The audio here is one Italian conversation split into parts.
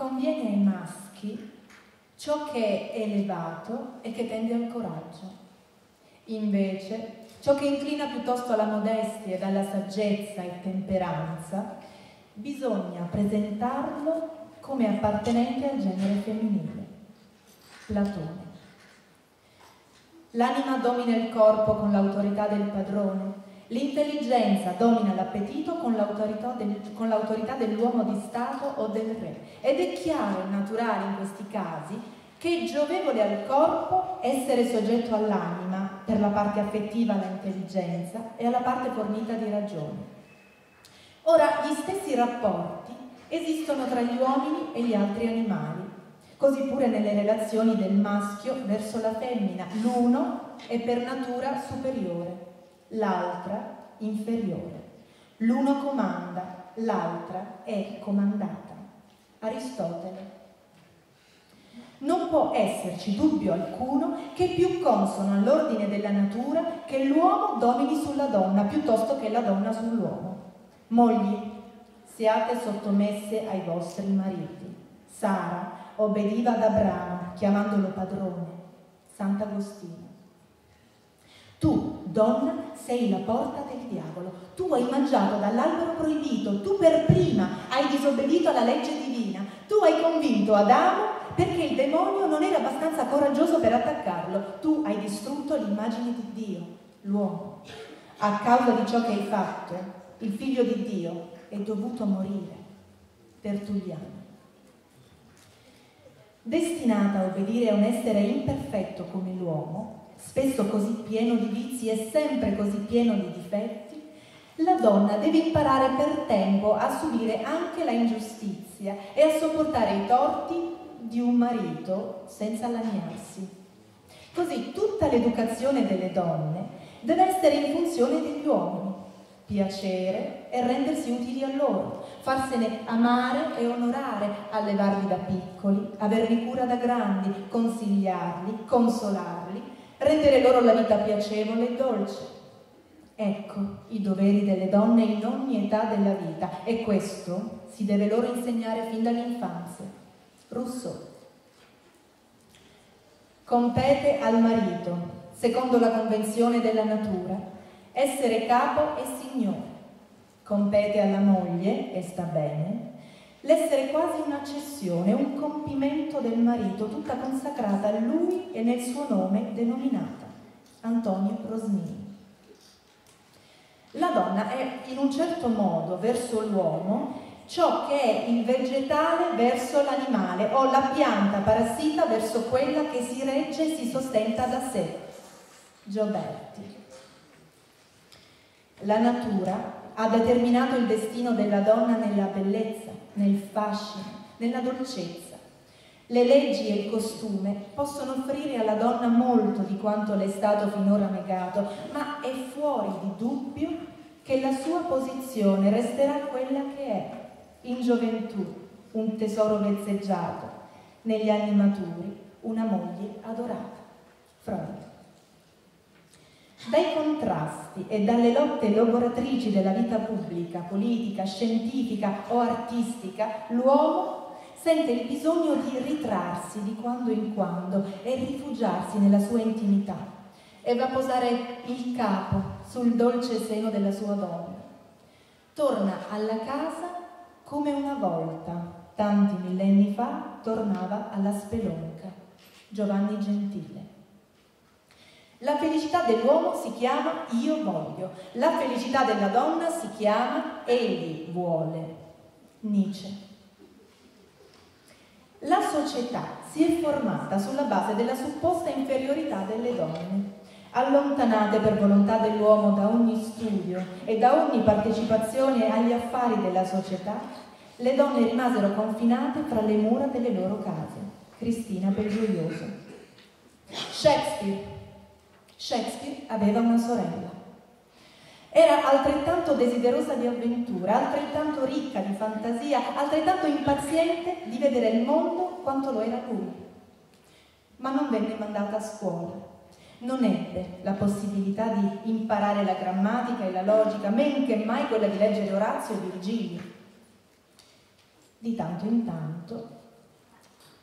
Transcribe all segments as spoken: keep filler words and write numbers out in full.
conviene ai maschi ciò che è elevato e che tende al coraggio. Invece, ciò che inclina piuttosto alla modestia ed alla saggezza e temperanza, bisogna presentarlo come appartenente al genere femminile. Platone. L'anima domina il corpo con l'autorità del padrone, l'intelligenza domina l'appetito con l'autorità del, con l'autorità dell'uomo di Stato o del re. Ed è chiaro e naturale in questi casi che è giovevole al corpo essere soggetto all'anima per la parte affettiva all'intelligenza e alla parte fornita di ragione. Ora, gli stessi rapporti esistono tra gli uomini e gli altri animali, così pure nelle relazioni del maschio verso la femmina. L'uno è per natura superiore, l'altra inferiore. L'uno comanda, l'altra è comandata. Aristotele. Non può esserci dubbio alcuno che è più consono all'ordine della natura che l'uomo domini sulla donna piuttosto che la donna sull'uomo. Mogli, siate sottomesse ai vostri mariti. Sara obbediva ad Abramo, chiamandolo padrone. Sant'Agostino. Tu, donna, sei la porta del diavolo. Tu hai mangiato dall'albero proibito. Tu per prima hai disobbedito alla legge divina. Tu hai convinto Adamo perché il demonio non era abbastanza coraggioso per attaccarlo. Tu hai distrutto l'immagine di Dio, l'uomo. A causa di ciò che hai fatto, il figlio di Dio è dovuto morire. Tertulliano. Destinata a obbedire a un essere imperfetto come l'uomo, spesso così pieno di vizi e sempre così pieno di difetti, la donna deve imparare per tempo a subire anche la ingiustizia e a sopportare i torti di un marito senza laniarsi. Così tutta l'educazione delle donne deve essere in funzione degli uomini, piacere e rendersi utili a loro, farsene amare e onorare, allevarli da piccoli, averli cura da grandi, consigliarli, consolarli, rendere loro la vita piacevole e dolce. Ecco i doveri delle donne in ogni età della vita, e questo si deve loro insegnare fin dall'infanzia. Rousseau. Compete al marito, secondo la convenzione della natura, essere capo e signore. Compete alla moglie, e sta bene, l'essere quasi un'accessione, un compimento del marito, tutta consacrata a lui e nel suo nome denominata. Antonio Rosmini. La donna è in un certo modo verso l'uomo ciò che è il vegetale verso l'animale o la pianta parassita verso quella che si regge e si sostenta da sé. Gioberti. La natura ha determinato il destino della donna nella bellezza, nel fascino, nella dolcezza. Le leggi e il costume possono offrire alla donna molto di quanto le è stato finora negato, ma è fuori di dubbio che la sua posizione resterà quella che è, in gioventù un tesoro vezzeggiato, negli anni maturi una moglie adorata. Freud. Dai contrasti e dalle lotte logoratrici della vita pubblica, politica, scientifica o artistica, l'uomo sente il bisogno di ritrarsi di quando in quando e rifugiarsi nella sua intimità, e va a posare il capo sul dolce seno della sua donna. Torna alla casa come una volta, tanti millenni fa, tornava alla spelonca. Giovanni Gentile. La felicità dell'uomo si chiama io voglio, la felicità della donna si chiama egli vuole. Nietzsche. La società si è formata sulla base della supposta inferiorità delle donne. Allontanate per volontà dell'uomo da ogni studio e da ogni partecipazione agli affari della società, le donne rimasero confinate fra le mura delle loro case. Cristina Belgioioso. Shakespeare. Shakespeare aveva una sorella. Era altrettanto desiderosa di avventura, altrettanto ricca di fantasia, altrettanto impaziente di vedere il mondo quanto lo era lui. Ma non venne mandata a scuola. Non ebbe la possibilità di imparare la grammatica e la logica, men che mai quella di leggere Orazio e Virgilio. Di tanto in tanto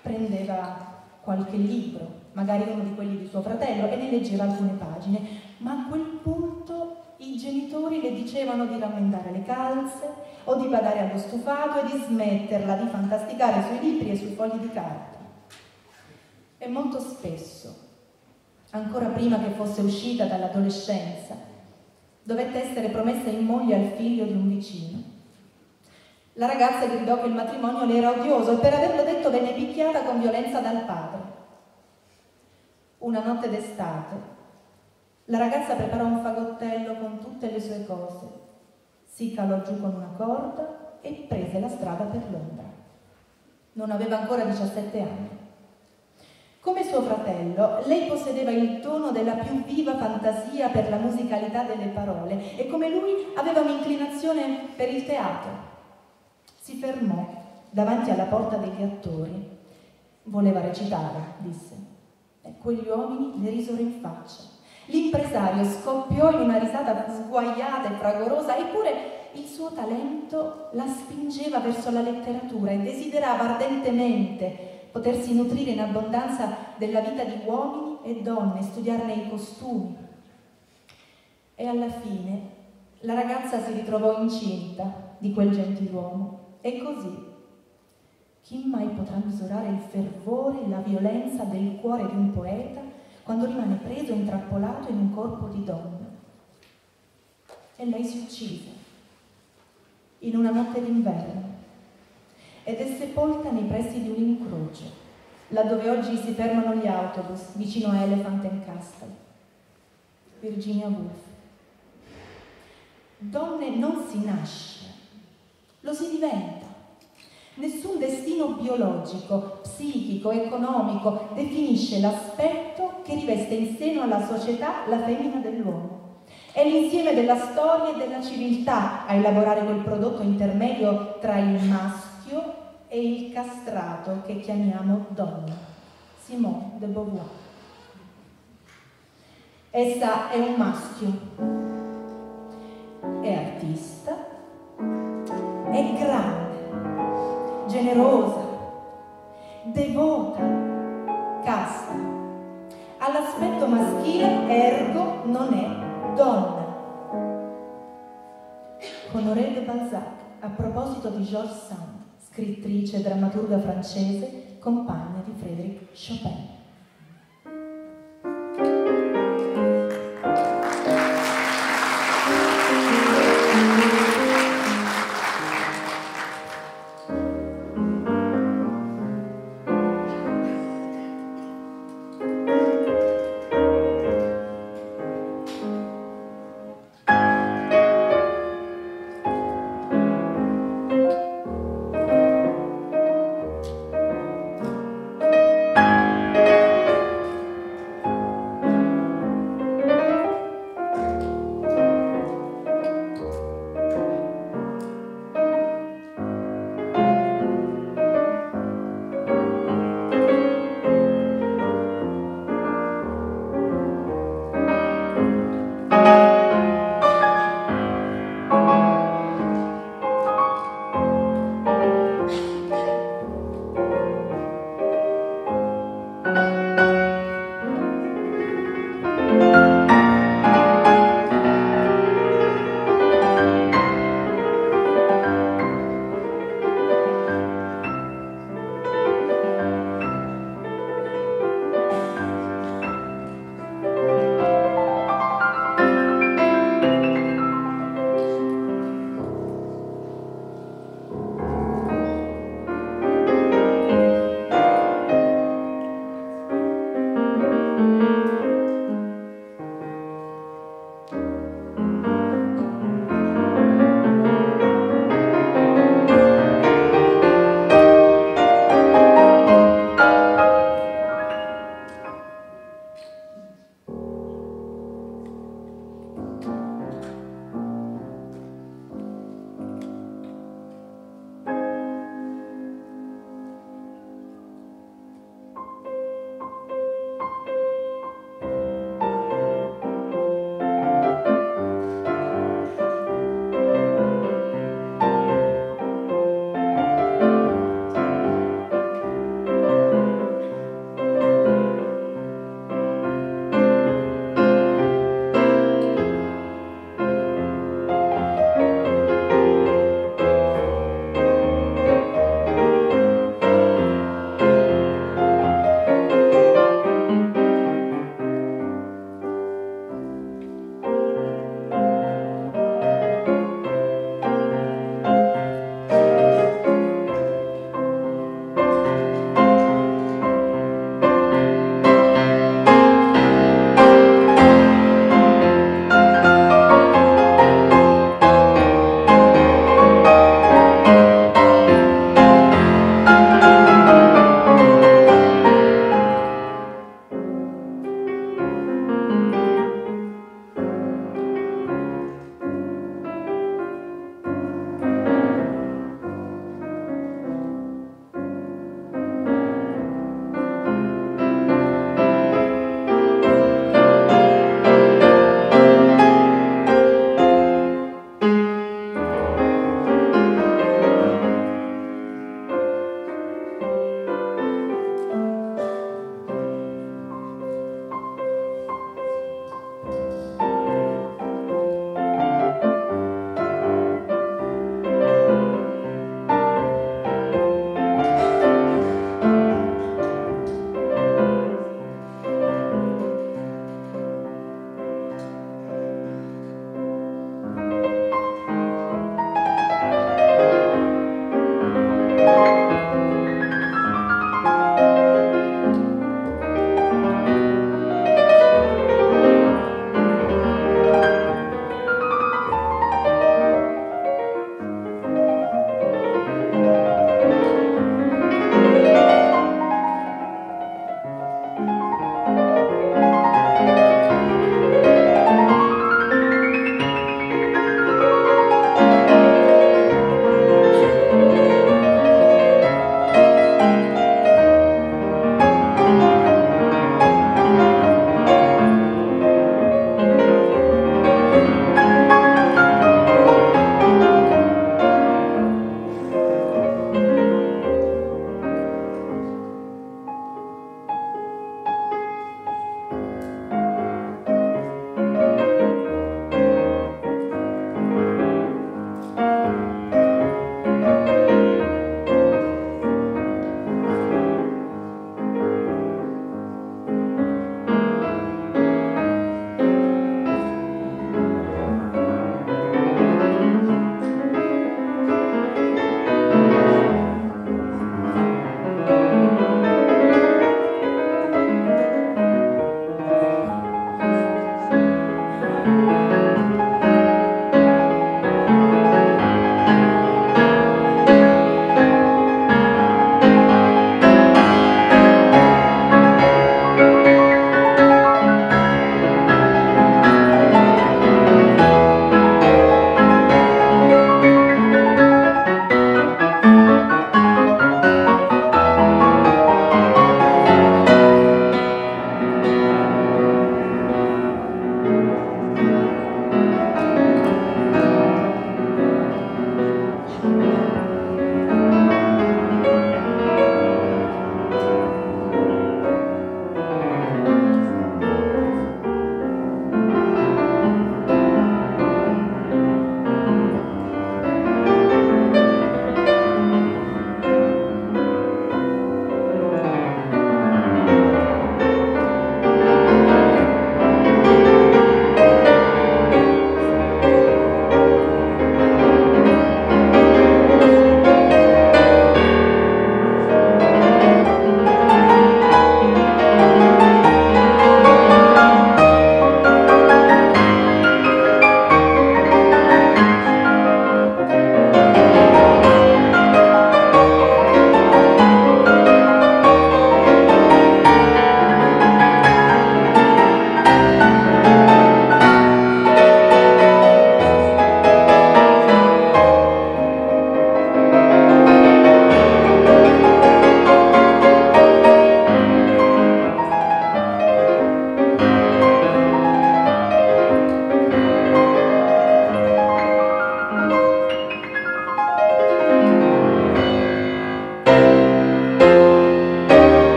prendeva qualche libro, magari uno di quelli di suo fratello, e ne leggeva alcune pagine, ma a quel punto i genitori le dicevano di rammendare le calze o di badare allo stufato e di smetterla di fantasticare sui libri e sui fogli di carta. E molto spesso, ancora prima che fosse uscita dall'adolescenza, dovette essere promessa in moglie al figlio di un vicino. La ragazza gridò che il matrimonio le era odioso e per averlo detto venne picchiata con violenza dal padre. Una notte d'estate, la ragazza preparò un fagottello con tutte le sue cose, si calò giù con una corda e prese la strada per Londra. Non aveva ancora diciassette anni. Come suo fratello, lei possedeva il dono della più viva fantasia per la musicalità delle parole e come lui aveva un'inclinazione per il teatro. Si fermò davanti alla porta degli attori. Voleva recitare, disse. E quegli uomini le risero in faccia. L'impresario scoppiò in una risata sguaiata e fragorosa, eppure il suo talento la spingeva verso la letteratura e desiderava ardentemente potersi nutrire in abbondanza della vita di uomini e donne, studiarne i costumi. E alla fine la ragazza si ritrovò incinta di quel gentiluomo. E così, chi mai potrà misurare il fervore e la violenza del cuore di un poeta quando rimane preso e intrappolato in un corpo di donna? E lei si uccise in una notte d'inverno ed è sepolta nei pressi di un incrocio, laddove oggi si fermano gli autobus vicino a Elephant and Castle. Virginia Woolf. Donne non si nasce, lo si diventa. Nessun destino biologico, psichico, economico definisce l'aspetto che riveste in seno alla società la femmina dell'uomo. È l'insieme della storia e della civiltà a elaborare quel prodotto intermedio tra il maschio e il castrato che chiamiamo donna. Simone de Beauvoir. Essa è un maschio, è artista, è grande, generosa, devota, casta. Ha l'aspetto maschile, ergo non è donna. Honoré de Balzac, a proposito di Georges Sand, scrittrice e drammaturga francese, compagna di Frédéric Chopin.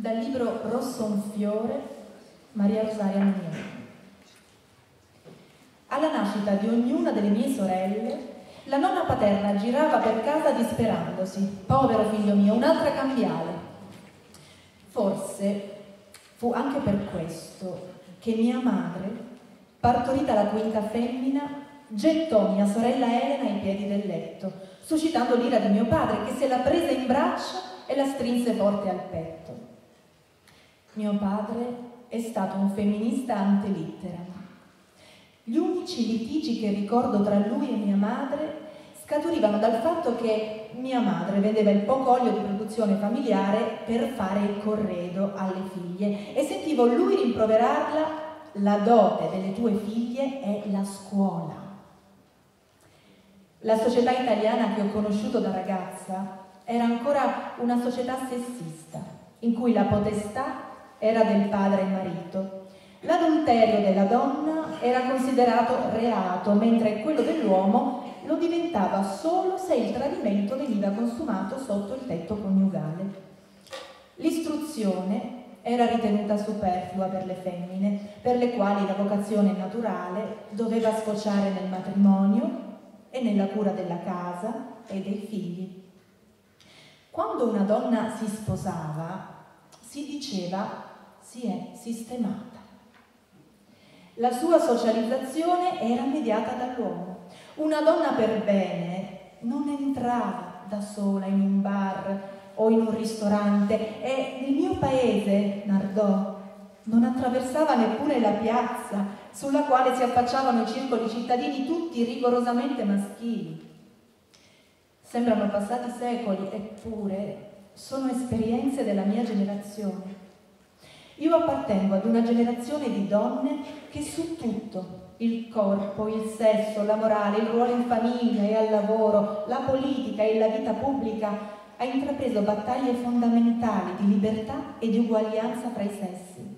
Dal libro Rosso un fiore, Maria Rosaria Menier. Alla nascita di ognuna delle mie sorelle, la nonna paterna girava per casa disperandosi. Povero figlio mio, un'altra cambiale. Forse fu anche per questo che mia madre, partorita la quinta femmina, gettò mia sorella Elena ai piedi del letto, suscitando l'ira di mio padre, che se la prese in braccio e la strinse forte al petto. Mio padre è stato un femminista ante litteram. Gli unici litigi che ricordo tra lui e mia madre scaturivano dal fatto che mia madre vendeva il poco olio di produzione familiare per fare il corredo alle figlie e sentivo lui rimproverarla: la dote delle tue figlie è la scuola. La società italiana che ho conosciuto da ragazza era ancora una società sessista, in cui la potestà era del padre e marito. L'adulterio della donna era considerato reato, mentre quello dell'uomo lo diventava solo se il tradimento veniva consumato sotto il tetto coniugale. L'istruzione era ritenuta superflua per le femmine, per le quali la vocazione naturale doveva sfociare nel matrimonio e nella cura della casa e dei figli. Quando una donna si sposava, si diceva si è sistemata. La sua socializzazione era mediata dall'uomo. Una donna per bene non entrava da sola in un bar o in un ristorante e nel mio paese, Nardò, non attraversava neppure la piazza sulla quale si affacciavano i circoli cittadini, tutti rigorosamente maschili. Sembrano passati secoli, eppure sono esperienze della mia generazione. Io appartengo ad una generazione di donne che su tutto, il corpo, il sesso, la morale, il ruolo in famiglia e al lavoro, la politica e la vita pubblica, ha intrapreso battaglie fondamentali di libertà e di uguaglianza fra i sessi.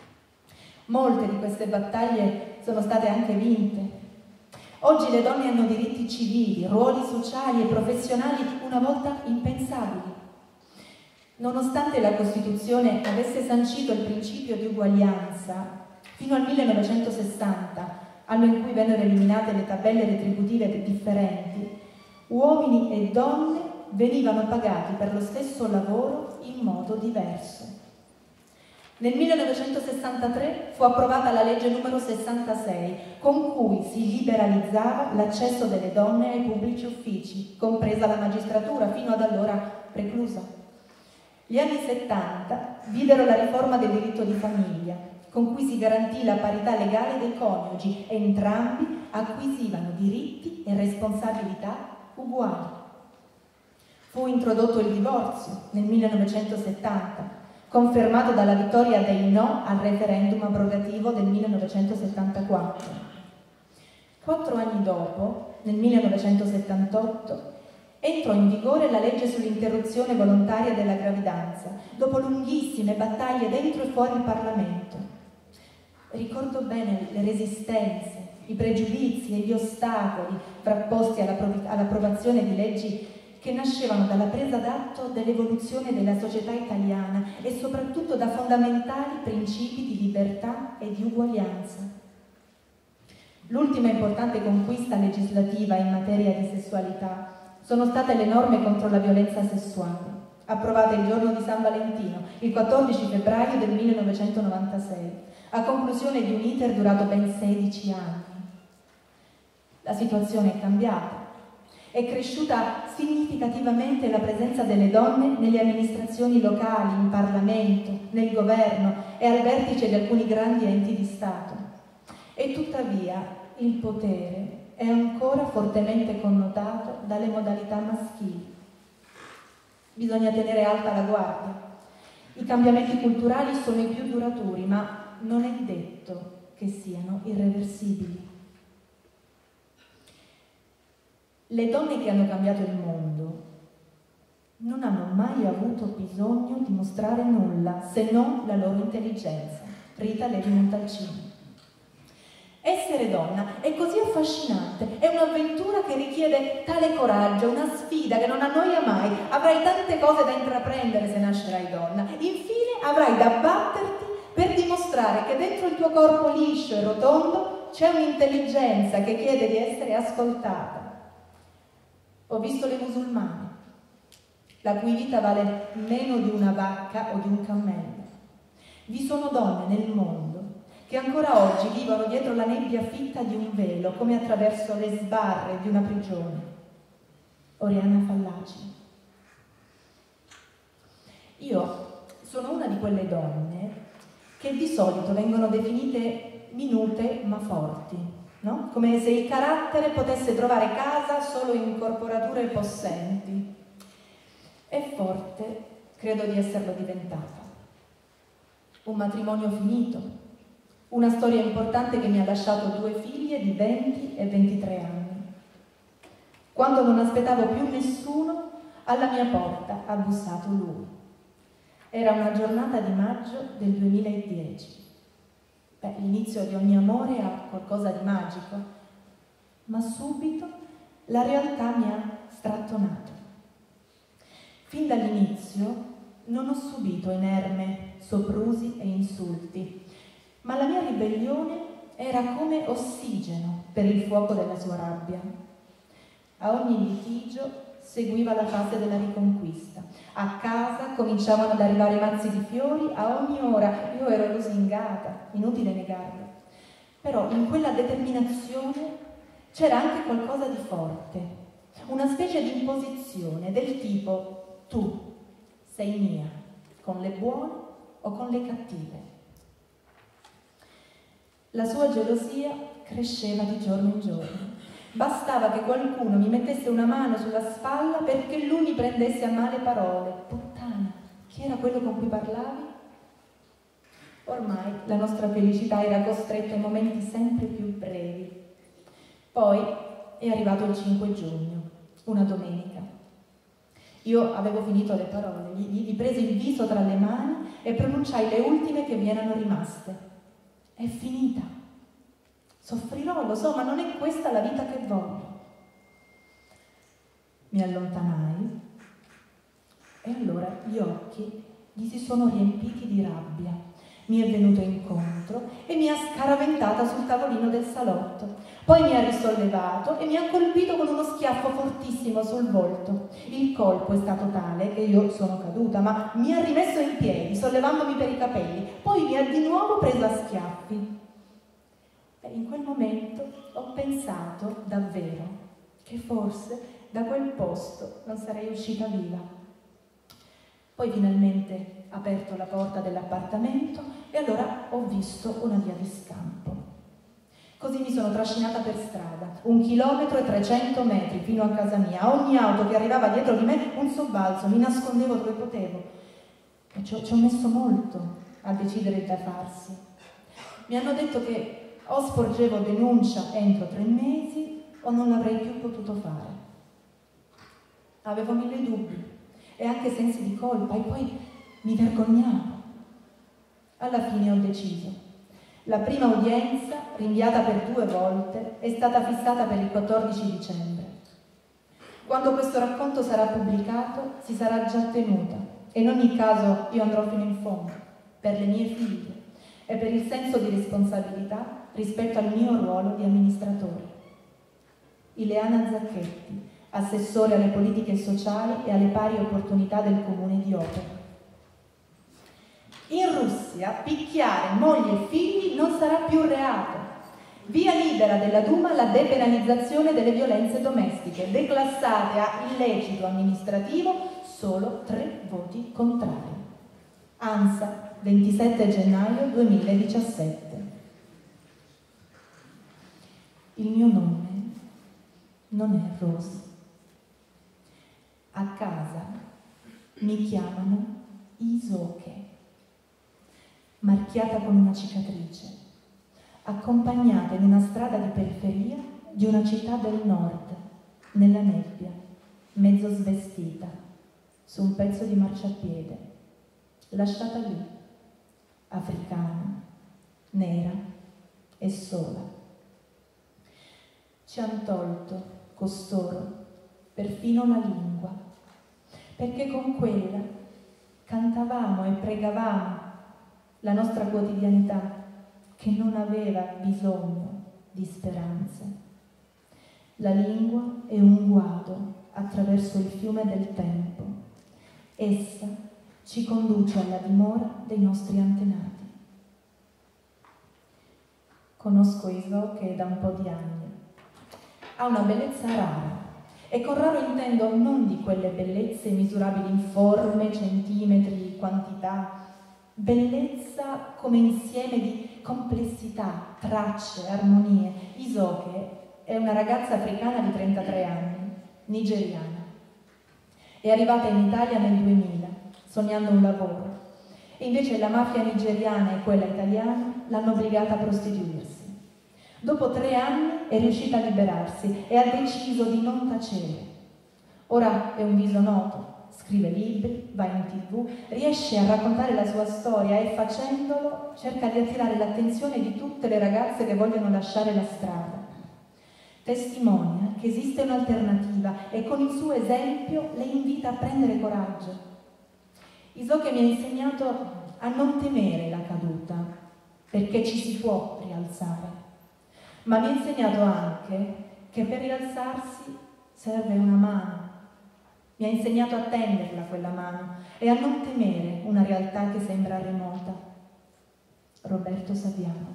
Molte di queste battaglie sono state anche vinte. Oggi le donne hanno diritti civili, ruoli sociali e professionali una volta impensabili. Nonostante la Costituzione avesse sancito il principio di uguaglianza, fino al millenovecentosessanta, anno in cui vennero eliminate le tabelle retributive differenti, uomini e donne venivano pagati per lo stesso lavoro in modo diverso. Nel millenovecentosessantatré fu approvata la legge numero sessantasei, con cui si liberalizzava l'accesso delle donne ai pubblici uffici, compresa la magistratura, fino ad allora preclusa. Gli anni settanta videro la riforma del diritto di famiglia, con cui si garantì la parità legale dei coniugi, e entrambi acquisivano diritti e responsabilità uguali. Fu introdotto il divorzio nel millenovecentosettanta, confermato dalla vittoria dei no al referendum abrogativo del millenovecentosettantaquattro. Quattro anni dopo, nel millenovecentosettantotto, entrò in vigore la legge sull'interruzione volontaria della gravidanza, dopo lunghissime battaglie dentro e fuori il Parlamento. Ricordo bene le resistenze, i pregiudizi e gli ostacoli frapposti all'approvazione di leggi che nascevano dalla presa d'atto dell'evoluzione della società italiana e soprattutto da fondamentali principi di libertà e di uguaglianza. L'ultima importante conquista legislativa in materia di sessualità sono state le norme contro la violenza sessuale, approvate il giorno di San Valentino, il quattordici febbraio del millenovecentonovantasei, a conclusione di un iter durato ben sedici anni. La situazione è cambiata. È cresciuta significativamente la presenza delle donne nelle amministrazioni locali, in Parlamento, nel governo e al vertice di alcuni grandi enti di Stato. E tuttavia il potere è ancora fortemente connotato dalle modalità maschili. Bisogna tenere alta la guardia. I cambiamenti culturali sono i più duraturi, ma non è detto che siano irreversibili. Le donne che hanno cambiato il mondo non hanno mai avuto bisogno di mostrare nulla se non la loro intelligenza. Rita Levi Montalcini. Essere donna è così affascinante, è un'avventura che richiede tale coraggio, una sfida che non annoia mai. Avrai tante cose da intraprendere se nascerai donna. Infine avrai da batterti per dimostrare che dentro il tuo corpo liscio e rotondo c'è un'intelligenza che chiede di essere ascoltata. Ho visto le musulmane, la cui vita vale meno di una vacca o di un cammello. Vi sono donne nel mondo che ancora oggi vivono dietro la nebbia fitta di un velo, come attraverso le sbarre di una prigione. Oriana Fallaci. Io sono una di quelle donne che di solito vengono definite minute ma forti, no? Come se il carattere potesse trovare casa solo in corporature possenti. E forte credo di esserlo diventata. Un matrimonio finito, una storia importante che mi ha lasciato due figlie di venti e ventitré anni. Quando non aspettavo più nessuno, alla mia porta ha bussato lui. Era una giornata di maggio del duemiladieci. Beh, l'inizio di ogni amore ha qualcosa di magico, ma subito la realtà mi ha strattonato. Fin dall'inizio non ho subito inerme soprusi e insulti, ma la mia ribellione era come ossigeno per il fuoco della sua rabbia. A ogni litigio seguiva la fase della riconquista. A casa cominciavano ad arrivare i mazzi di fiori, a ogni ora io ero lusingata, inutile negarlo. Però in quella determinazione c'era anche qualcosa di forte, una specie di imposizione del tipo: tu sei mia, con le buone o con le cattive. La sua gelosia cresceva di giorno in giorno. Bastava che qualcuno mi mettesse una mano sulla spalla perché lui mi prendesse a male parole. Puttana, chi era quello con cui parlavi? Ormai la nostra felicità era costretta in momenti sempre più brevi. Poi è arrivato il cinque giugno, una domenica. Io avevo finito le parole, gli, gli presi il viso tra le mani e pronunciai le ultime che vi erano rimaste. È finita. Soffrirò, lo so, ma non è questa la vita che voglio. Mi allontanai e allora gli occhi gli si sono riempiti di rabbia. Mi è venuto incontro e mi ha scaraventata sul tavolino del salotto. Poi mi ha risollevato e mi ha colpito con uno schiaffo fortissimo sul volto. Il colpo è stato tale che io sono caduta, ma mi ha rimesso in piedi, sollevandomi per i capelli. Poi mi ha di nuovo preso a schiaffi. E in quel momento ho pensato davvero che forse da quel posto non sarei uscita viva. Poi finalmente ho aperto la porta dell'appartamento e allora ho visto una via di scampo. Così mi sono trascinata per strada, un chilometro e trecento metri fino a casa mia. A ogni auto che arrivava dietro di me un sobbalzo, mi nascondevo dove potevo. E ci ho, ci ho messo molto a decidere da farsi. Mi hanno detto che o sporgevo denuncia entro tre mesi o non l'avrei più potuto fare. Avevo mille dubbi e anche sensi di colpa e poi mi vergognavo. Alla fine ho deciso. La prima udienza, rinviata per due volte, è stata fissata per il quattordici dicembre. Quando questo racconto sarà pubblicato, si sarà già tenuta e in ogni caso io andrò fino in fondo, per le mie figlie e per il senso di responsabilità rispetto al mio ruolo di amministratore. Ileana Zacchetti, assessore alle politiche sociali e alle pari opportunità del comune di Opera. In Russia picchiare moglie e figli non sarà più reato. Via libera della Duma la depenalizzazione delle violenze domestiche, declassate a illecito amministrativo, solo tre voti contrari. ANSA, ventisette gennaio duemiladiciassette. Il mio nome non è Rose. A casa mi chiamano Isoke, marchiata con una cicatrice, accompagnata in una strada di periferia di una città del nord, nella nebbia, mezzo svestita, su un pezzo di marciapiede, lasciata lì, africana, nera e sola. Ci han tolto, costoro, perfino la lingua, perché con quella cantavamo e pregavamo la nostra quotidianità che non aveva bisogno di speranze. La lingua è un guado attraverso il fiume del tempo. Essa ci conduce alla dimora dei nostri antenati. Conosco Isoche da un po' di anni. Ha una bellezza rara, e con raro intendo non di quelle bellezze misurabili in forme, centimetri, quantità, bellezza come insieme di complessità, tracce, armonie. Isoche è una ragazza africana di trentatré anni, nigeriana. È arrivata in Italia nel duemila, sognando un lavoro, e invece la mafia nigeriana e quella italiana l'hanno obbligata a prostituirsi. Dopo tre anni è riuscita a liberarsi e ha deciso di non tacere. Ora è un viso noto, scrive libri, va in tv, riesce a raccontare la sua storia e facendolo cerca di attirare l'attenzione di tutte le ragazze che vogliono lasciare la strada. Testimonia che esiste un'alternativa e con il suo esempio le invita a prendere coraggio. Isoche mi ha insegnato a non temere la caduta, perché ci si può rialzare. Ma mi ha insegnato anche che per rialzarsi serve una mano. Mi ha insegnato a tenderla quella mano e a non temere una realtà che sembra remota. Roberto Saviano.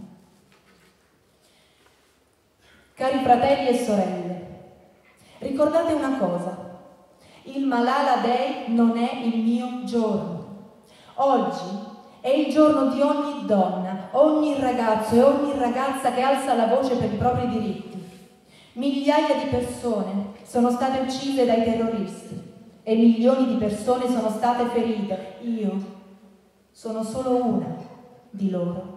Cari fratelli e sorelle, ricordate una cosa: il Malala Day non è il mio giorno. Oggi è il giorno di ogni donna, ogni ragazzo e ogni ragazza che alza la voce per i propri diritti. Migliaia di persone sono state uccise dai terroristi e milioni di persone sono state ferite. Io sono solo una di loro.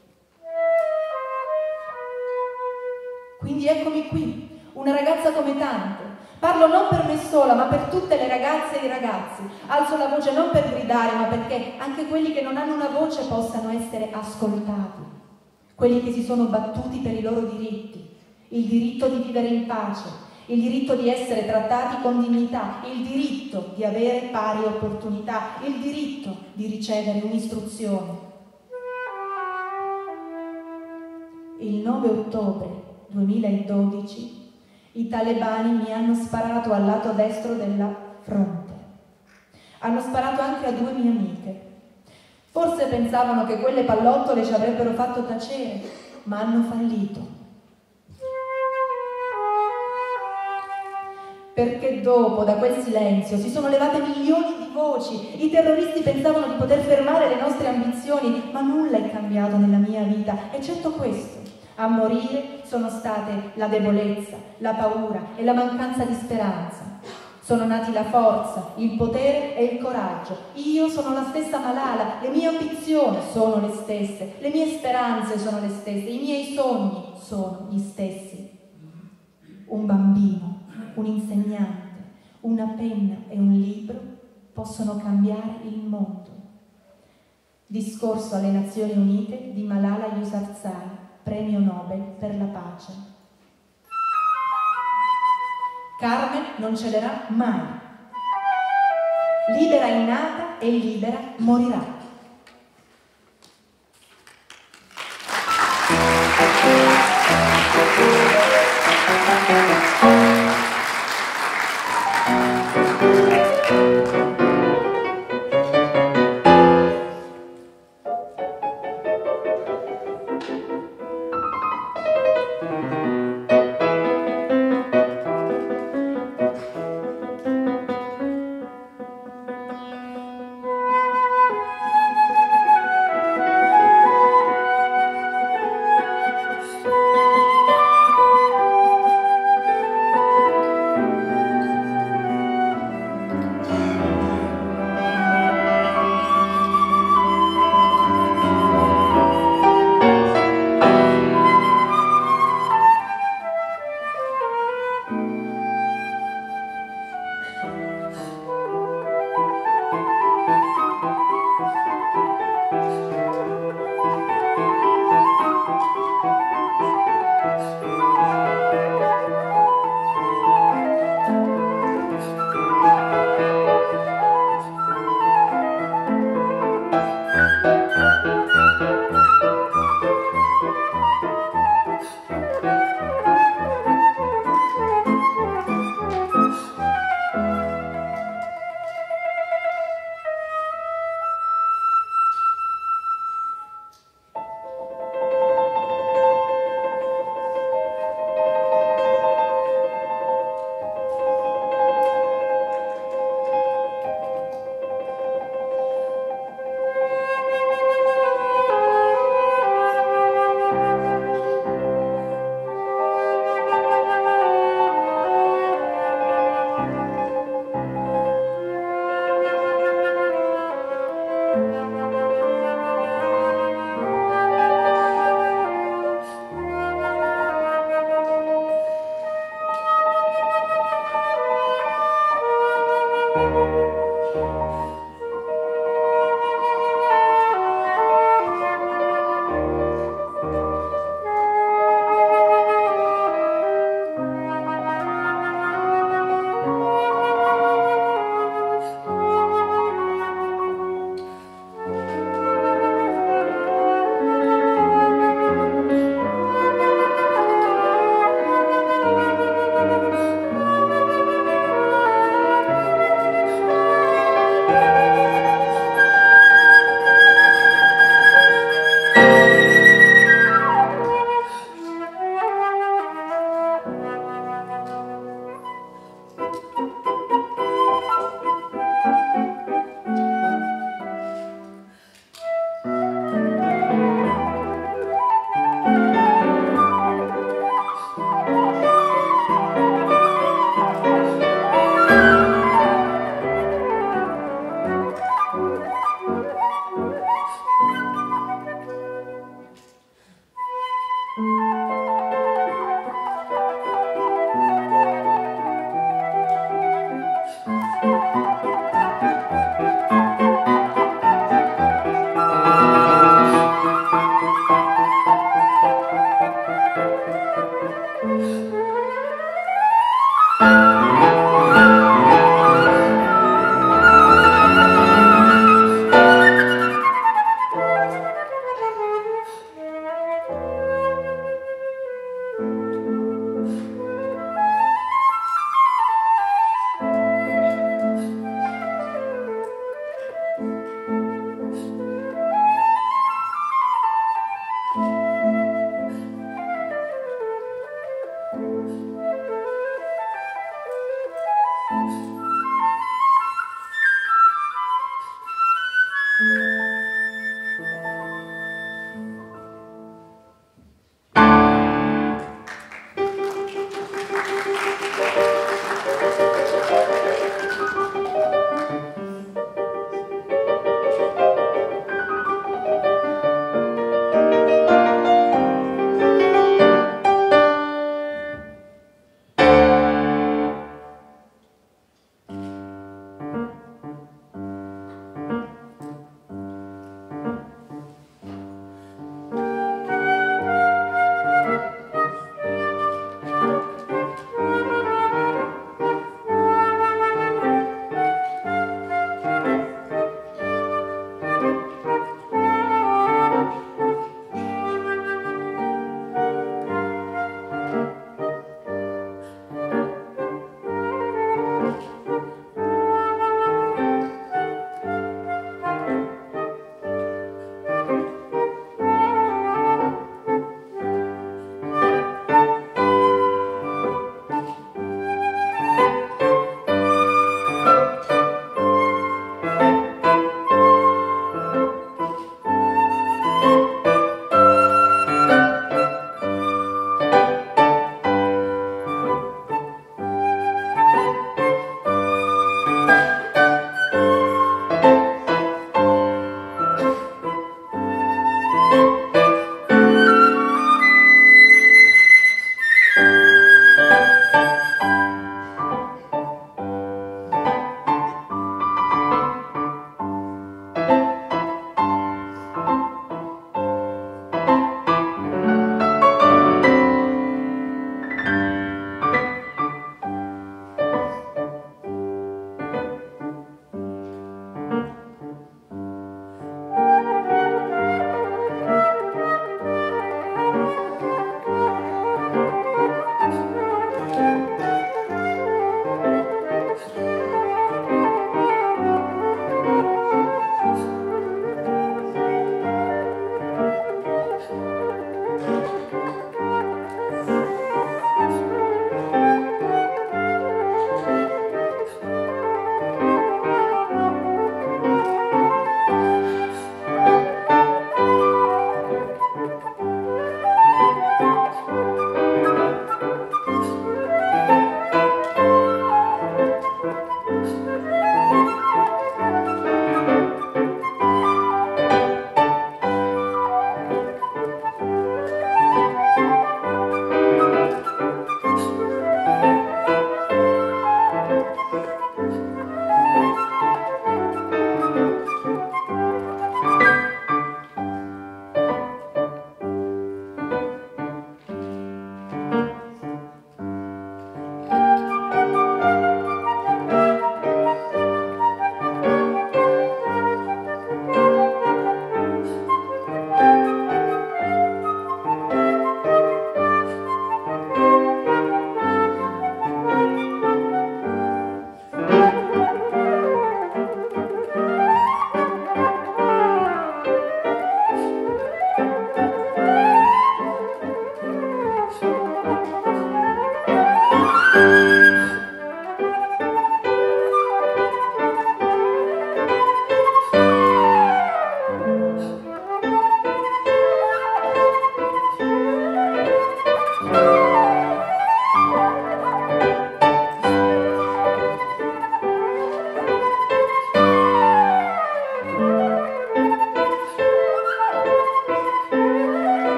Quindi eccomi qui, una ragazza come tante. Parlo non per me sola, ma per tutte le ragazze e i ragazzi. Alzo la voce non per gridare, ma perché anche quelli che non hanno una voce possano essere ascoltati. Quelli che si sono battuti per i loro diritti. Il diritto di vivere in pace, il diritto di essere trattati con dignità, il diritto di avere pari opportunità, il diritto di ricevere un'istruzione. Il nove ottobre duemiladodici i talebani mi hanno sparato al lato destro della fronte. Hanno sparato anche a due mie amiche. Forse pensavano che quelle pallottole ci avrebbero fatto tacere, ma hanno fallito. Perché dopo, da quel silenzio, si sono levate milioni di voci. I terroristi pensavano di poter fermare le nostre ambizioni, ma nulla è cambiato nella mia vita, eccetto questo. A morire sono state la debolezza, la paura e la mancanza di speranza. Sono nati la forza, il potere e il coraggio. Io sono la stessa Malala, le mie ambizioni sono le stesse, le mie speranze sono le stesse, i miei sogni sono gli stessi. Un bambino, un insegnante, una penna e un libro possono cambiare il mondo. Discorso alle Nazioni Unite di Malala Yousafzai, Premio Nobel per la pace. Carmen non cederà mai. Libera è nata e libera morirà.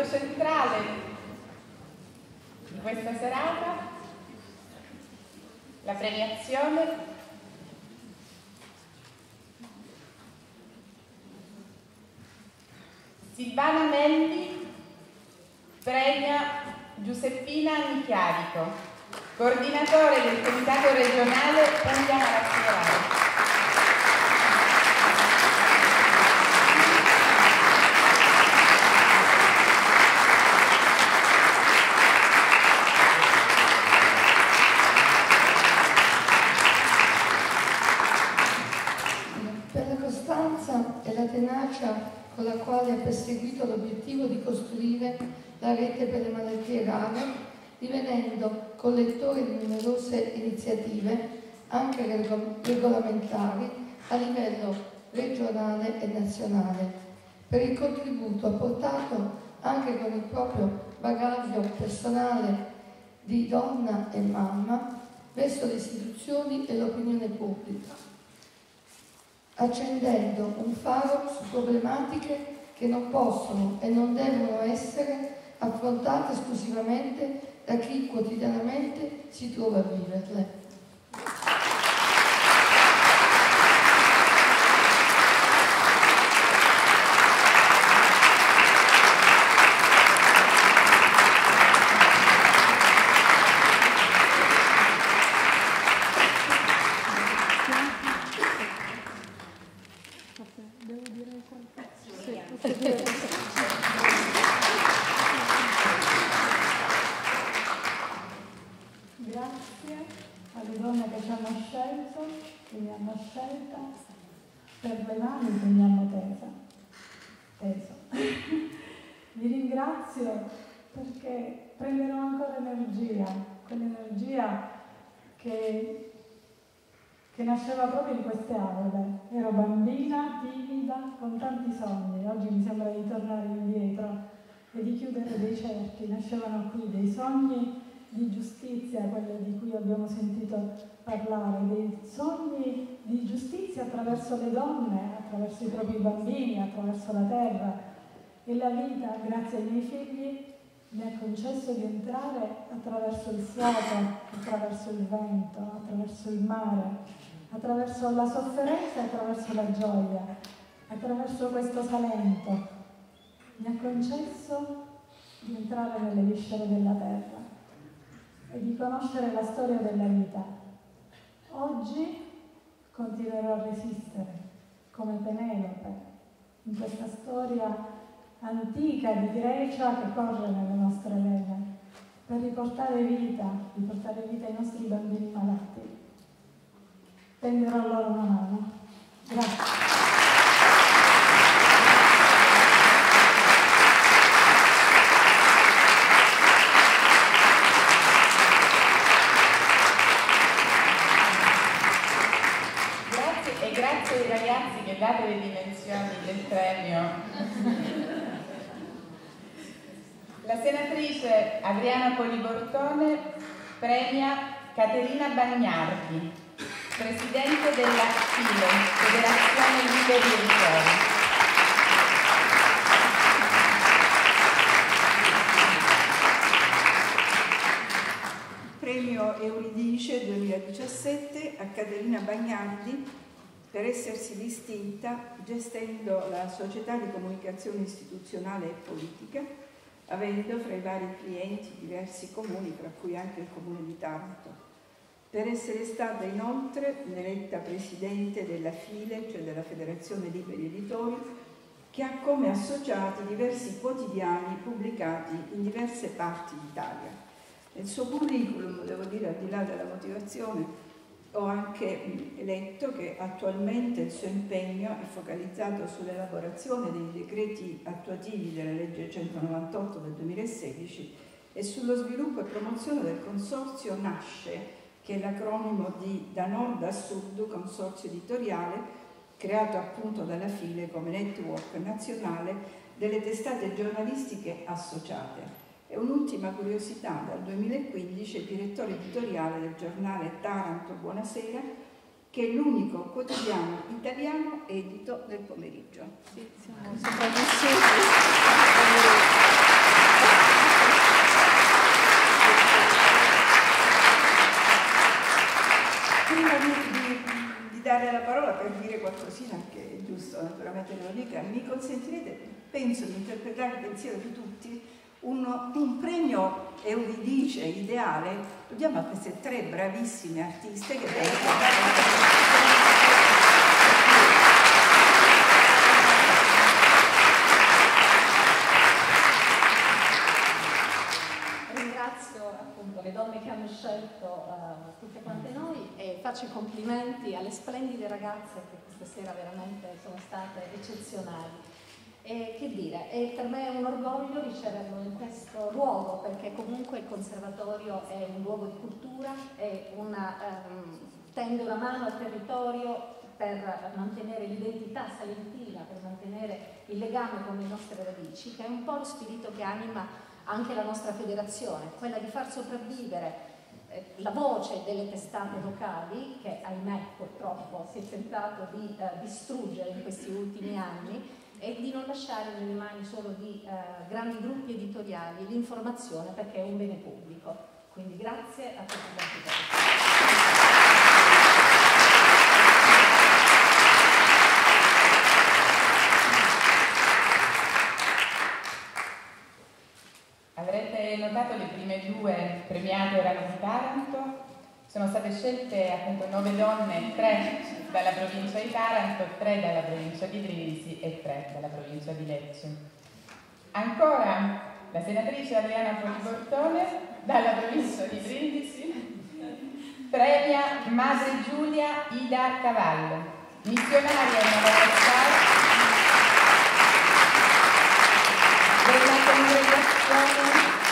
centrale di questa serata, la premiazione Silvana Melli premia Giuseppina Nichiarico, coordinatore del Comitato regionale Puglia Maraschiolare. Per la costanza e la tenacia con la quale ha perseguito l'obiettivo di costruire la rete per le malattie rare, divenendo collettore di numerose iniziative, anche regolamentari, a livello regionale e nazionale, per il contributo apportato anche con il proprio bagaglio personale di donna e mamma verso le istituzioni e l'opinione pubblica, accendendo un faro su problematiche che non possono e non devono essere affrontate esclusivamente da chi quotidianamente si trova a viverle. Grazie alle donne che ci hanno scelto, che mi hanno scelta, per le mani che mi hanno tesa, teso. Vi ringrazio perché prenderò ancora energia, quell'energia che, che nasceva proprio in queste aule. Ero bambina, timida, con tanti sogni. Oggi mi sembra di tornare indietro e di chiudere dei cerchi. Nascevano qui dei sogni di giustizia, quello di cui abbiamo sentito parlare, dei sogni di giustizia attraverso le donne, attraverso i propri bambini, attraverso la terra. E la vita, grazie ai miei figli, mi ha concesso di entrare attraverso il fuoco, attraverso il vento, attraverso il mare, attraverso la sofferenza e attraverso la gioia, attraverso questo Salento. Mi ha concesso di entrare nelle viscere della terra e di conoscere la storia della vita. Oggi continuerò a resistere come Penelope in questa storia antica di Grecia che corre nelle nostre vene per riportare vita, riportare vita ai nostri bambini malati. Tenderò loro una mano. Grazie. Grazie ai ragazzi che date le dimensioni del premio. La senatrice Adriana Polibortone premia Caterina Bagnardi, presidente della FILE, Federazione Liberi Editori. Premio Euridice duemiladiciassette a Caterina Bagnardi per essersi distinta gestendo la società di comunicazione istituzionale e politica, avendo fra i vari clienti diversi comuni, tra cui anche il comune di Taranto, per essere stata inoltre eletta presidente della FILE, cioè della Federazione Liberi Editori, che ha come associati diversi quotidiani pubblicati in diverse parti d'Italia. Nel suo curriculum, devo dire, al di là della motivazione, ho anche letto che attualmente il suo impegno è focalizzato sull'elaborazione dei decreti attuativi della legge centonovantotto del duemilasedici e sullo sviluppo e promozione del consorzio NASCE, che è l'acronimo di Da Nord a Sud, consorzio editoriale, creato appunto dalla FILE come network nazionale delle testate giornalistiche associate. E un'ultima curiosità, dal duemilaquindici è direttore editoriale del giornale Taranto Buonasera, che è l'unico quotidiano italiano edito nel pomeriggio. Sì, siamo sopravvissuti. naturalmente che lo dica, mi consentirete, penso, di interpretare il pensiero di tutti, un, un premio Euridice ideale lo diamo a queste tre bravissime artiste che le donne che hanno scelto uh, tutte quante noi, e faccio i complimenti alle splendide ragazze che questa sera veramente sono state eccezionali. E che dire, e per me è un orgoglio riceverlo in questo luogo, perché comunque il conservatorio è un luogo di cultura, è una, um, tende una mano al territorio per mantenere l'identità salentina, per mantenere il legame con le nostre radici, che è un po' lo spirito che anima anche la nostra federazione, quella di far sopravvivere eh, la voce delle testate locali, che ahimè purtroppo si è tentato di eh, distruggere in questi ultimi anni, e di non lasciare nelle mani solo di eh, grandi gruppi editoriali l'informazione, perché è un bene pubblico. Quindi grazie a tutti voi. Avrete notato le prime due premiate erano di Taranto, sono state scelte appunto nove donne, tre dalla provincia di Taranto, tre dalla provincia di Brindisi e tre dalla provincia di Lecce. Ancora la senatrice Adriana Polibortone dalla provincia di Brindisi premia Madre Giulia Ida Cavallo, missionaria in Madagascar della congregazione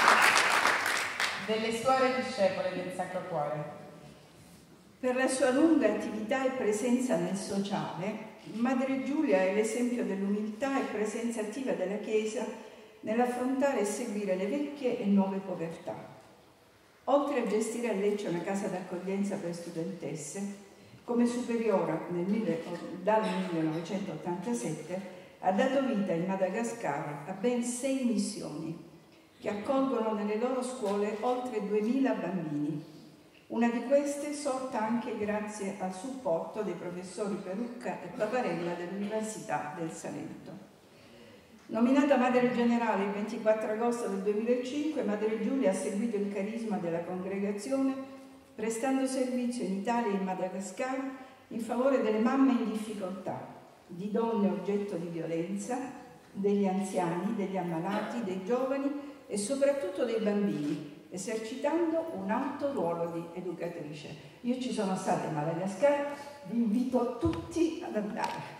delle suore discepole del Sacro Cuore. Per la sua lunga attività e presenza nel sociale, Madre Giulia è l'esempio dell'umiltà e presenza attiva della Chiesa nell'affrontare e seguire le vecchie e nuove povertà. Oltre a gestire a Lecce una casa d'accoglienza per studentesse, come superiora nel, dal millenovecentottantasette ha dato vita in Madagascar a ben sei missioni che accolgono nelle loro scuole oltre duemila bambini. Una di queste sorta anche grazie al supporto dei professori Perucca e Paparella dell'Università del Salento. Nominata Madre Generale il ventiquattro agosto del duemilacinque, Madre Giulia ha seguito il carisma della congregazione, prestando servizio in Italia e in Madagascar in favore delle mamme in difficoltà, di donne oggetto di violenza, degli anziani, degli ammalati, dei giovani e soprattutto dei bambini, esercitando un alto ruolo di educatrice. Io ci sono stata in Madagascar, vi invito tutti ad andare.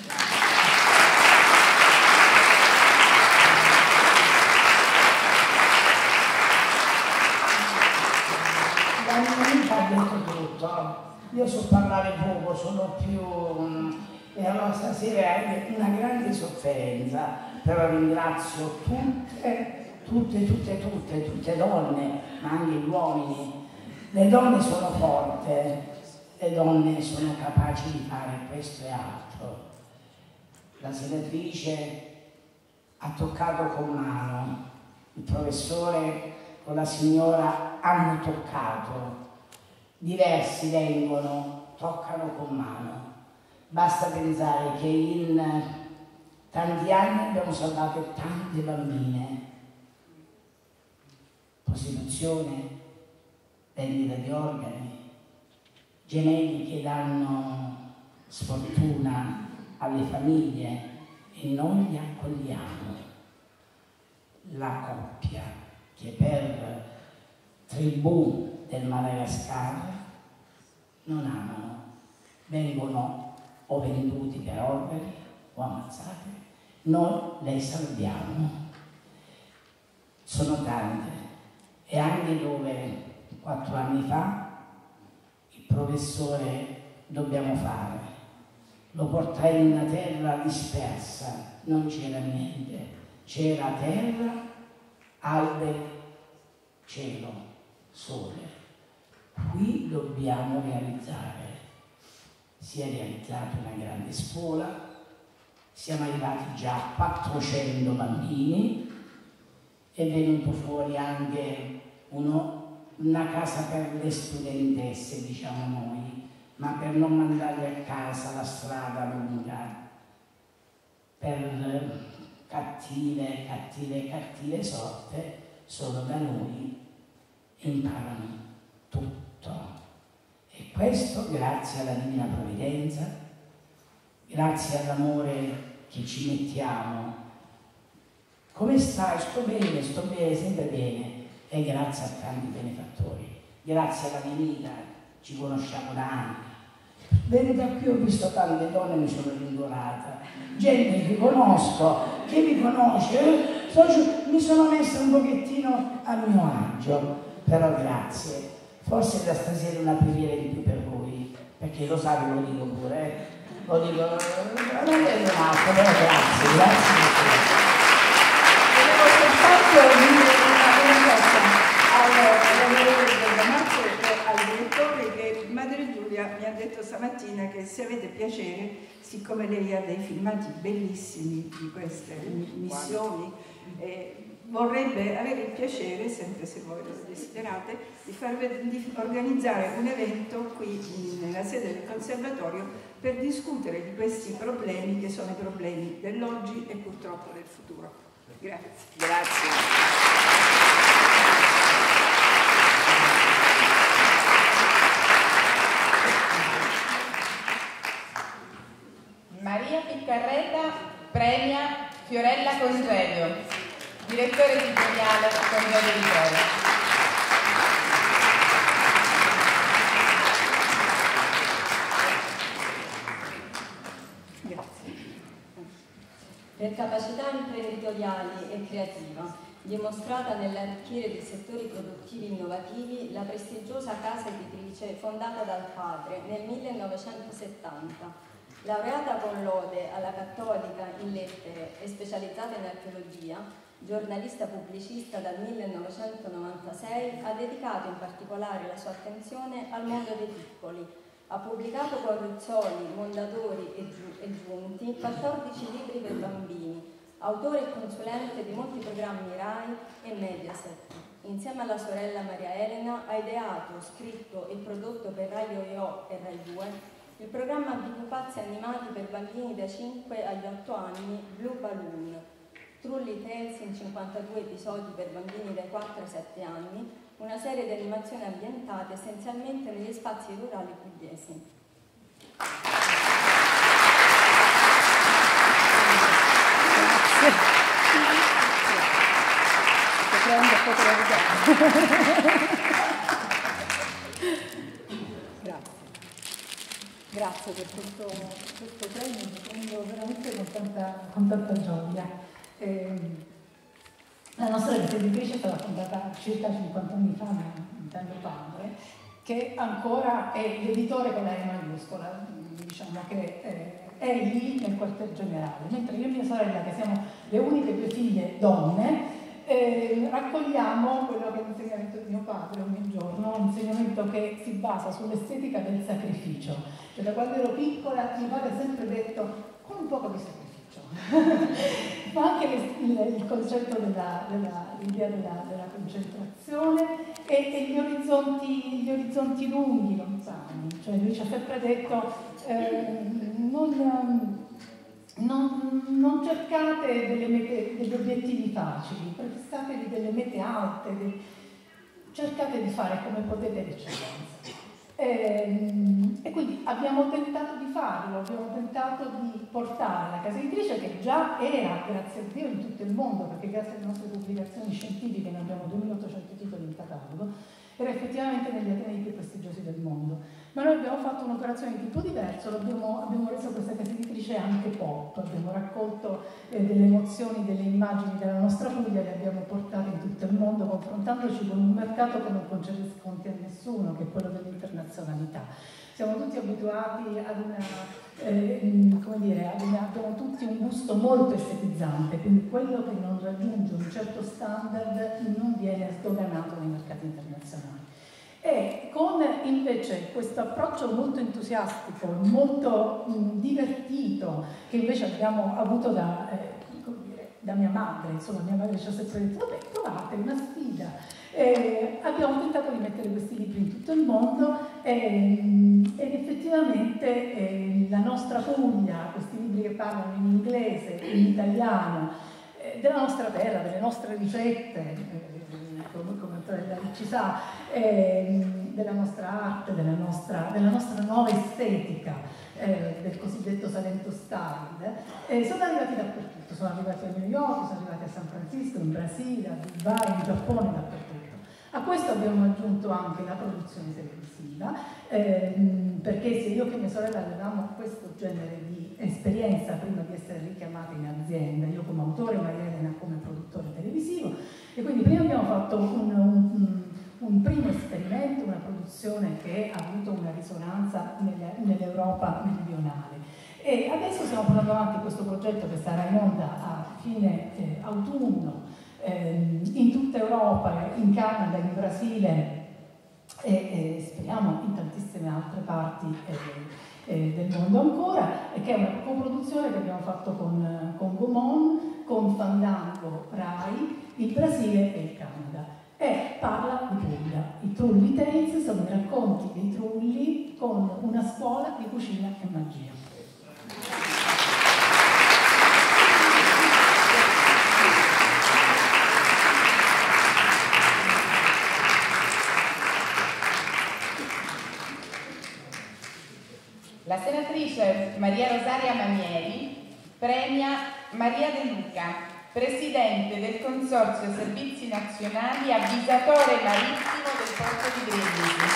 La mia amica ha detto tutto, io so parlare poco, sono più... e allora stasera è una grande sofferenza, però ringrazio tutte tutte, tutte, tutte, tutte donne, ma anche gli uomini. Le donne sono forti, le donne sono capaci di fare questo e altro. La senatrice ha toccato con mano, il professore con la signora hanno toccato, diversi vengono, toccano con mano. Basta pensare che in tanti anni abbiamo salvato tante bambine. Prostituzione, vendita di organi, gemelli che danno sfortuna alle famiglie e noi li accogliamo. La coppia che per tribù del Madagascar non amano, vengono o venduti per organi o ammazzati, noi le salviamo. Sono tante. E anche dove quattro anni fa il professore dobbiamo fare, lo portai in una terra dispersa, non c'era niente, c'era terra, alberi, cielo, sole. Qui dobbiamo realizzare. Si è realizzata una grande scuola, siamo arrivati già a quattrocento bambini, è venuto fuori anche uno, una casa per le studentesse, diciamo noi, ma per non mandarle a casa la strada lunga. per cattive, cattive, cattive sorte sono da noi e imparano tutto. E questo grazie alla Divina Provvidenza, grazie all'amore che ci mettiamo. Come stai? Sto bene, sto bene, sempre bene. E grazie a tanti benefattori. Grazie alla mia amica, ci conosciamo da anni. Venuta qui ho visto tante donne, mi sono rincuorata. Gente che conosco, che mi conosce, mi sono messa un pochettino a mio agio. Però grazie. Forse da stasera una preghiera di più per voi, perché lo sa che lo dico pure, eh? Lo dico, non è un altro, però grazie, grazie. Volevo soltanto dire una cosa all'onorevole Bergamasco e al direttore che Madre Giulia mi ha detto stamattina che se avete piacere, siccome lei ha dei filmati bellissimi di queste missioni, eh, vorrebbe avere il piacere, sempre se voi lo desiderate, di, far, di organizzare un evento qui nella sede del Conservatorio per discutere di questi problemi che sono i problemi dell'oggi e purtroppo del futuro. Grazie. Grazie. Maria Piccarreta premia Fiorella Congedo, direttore editoriale Congedo Editore. Per capacità imprenditoriali e creativa, dimostrata nell'arricchire di settori produttivi innovativi, la prestigiosa casa editrice fondata dal padre nel millenovecentosettanta, laureata con lode alla Cattolica in lettere e specializzata in archeologia, giornalista pubblicista dal millenovecentonovantasei, ha dedicato in particolare la sua attenzione al mondo dei piccoli. Ha pubblicato con Ruzzoli, Mondadori e, Giu- e Giunti quattordici libri per bambini, autore e consulente di molti programmi RAI e Mediaset. Insieme alla sorella Maria Elena ha ideato, scritto e prodotto per Rai Yo-Yo e Rai due il programma di pupazzi animati per bambini da cinque agli otto anni Blue Balloon, Trulli Tales in cinquantadue episodi per bambini dai quattro ai sette anni, una serie di animazioni ambientate essenzialmente negli spazi rurali pugliesi. Grazie. Grazie per questo, questo premio, lo prendo veramente con tanta, con tanta gioia. Eh, la nostra editrice è stata fondata circa cinquanta anni fa da mio padre, che ancora è l'editore con la E maiuscola, diciamo che eh, è lì nel quartier generale, mentre io e mia sorella, che siamo le uniche due figlie donne, Eh, raccogliamo quello che è l'insegnamento di mio padre ogni giorno, un insegnamento che si basa sull'estetica del sacrificio. Cioè, da quando ero piccola mio padre ha sempre detto con un poco di sacrificio, ma anche il, il, il concetto della, della, l'idea della, della concentrazione e, e gli, orizzonti, gli orizzonti lunghi, lontani. Cioè, lui ci ha sempre detto eh, non... Non, non cercate delle mete, degli obiettivi facili, prefissatevi delle mete alte, dei, cercate di fare come potete l'eccellenza. E, e quindi abbiamo tentato di farlo, abbiamo tentato di portare la casa editrice, che già era, grazie a Dio, in tutto il mondo, perché grazie alle nostre pubblicazioni scientifiche ne abbiamo duemilaottocento titoli in catalogo, era effettivamente negli atenei più prestigiosi del mondo. Ma noi abbiamo fatto un'operazione di tipo diverso, abbiamo, abbiamo reso questa casa editrice anche pop, abbiamo raccolto eh, delle emozioni, delle immagini della nostra Puglia, le abbiamo portate in tutto il mondo, confrontandoci con un mercato che non concede sconti a nessuno, che è quello dell'internazionalità. Siamo tutti abituati ad una, eh, come dire, ad una, abbiamo tutti un gusto molto estetizzante, quindi quello che non raggiunge un certo standard non viene sdoganato nei mercati internazionali. E con invece questo approccio molto entusiastico, molto mh, divertito, che invece abbiamo avuto da, eh, come dire, da mia madre, insomma mia madre ci ha sempre detto, vabbè, provate, una sfida. Eh, abbiamo tentato di mettere questi libri in tutto il mondo eh, ed effettivamente eh, la nostra nostra Puglia, questi libri che parlano in inglese, in italiano, eh, della nostra terra, delle nostre ricette, eh, come, come Antonella ci sa, eh, della nostra arte, della nostra, della nostra nuova estetica. Eh, del cosiddetto Salento Style, eh, sono arrivati dappertutto, sono arrivati a New York, sono arrivati a San Francisco, in Brasile, a Dubai, in Giappone, dappertutto. A questo abbiamo aggiunto anche la produzione televisiva, ehm, perché sia io che mia sorella avevamo questo genere di esperienza prima di essere richiamate in azienda, io come autore, Maria Elena come produttore televisivo, e quindi prima abbiamo fatto un, un, un primo esperimento, una produzione che ha avuto una risonanza nell'Europa meridionale. E adesso stiamo portando avanti questo progetto che sarà in onda a fine eh, autunno, in tutta Europa, in Canada, in Brasile e, e speriamo in tantissime altre parti eh, eh, del mondo ancora, e che è una coproduzione che abbiamo fatto con, con Gaumont, con Fandango Rai, il Brasile e il Canada, e parla di Puglia. I Trulli Tales sono i racconti dei trulli con una scuola di cucina e magia. La senatrice Maria Rosaria Mamieri premia Maria De Luca, presidente del Consorzio Servizi Nazionali Avvisatore Marittimo del Porto di Brindisi.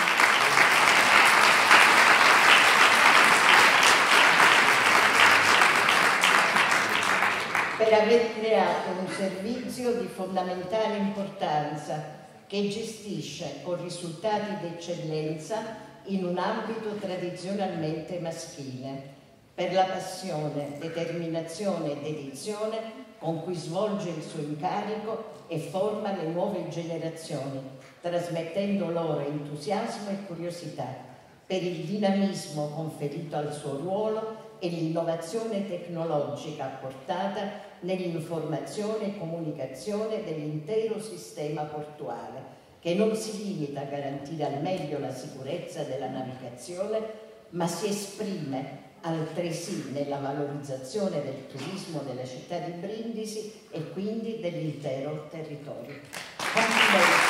Per aver creato un servizio di fondamentale importanza che gestisce con risultati d'eccellenza in un ambito tradizionalmente maschile, per la passione, determinazione e dedizione con cui svolge il suo incarico e forma le nuove generazioni, trasmettendo loro entusiasmo e curiosità, per il dinamismo conferito al suo ruolo e l'innovazione tecnologica apportata nell'informazione e comunicazione dell'intero sistema portuale, che non si limita a garantire al meglio la sicurezza della navigazione, ma si esprime altresì nella valorizzazione del turismo della città di Brindisi e quindi dell'intero territorio. Complimenti.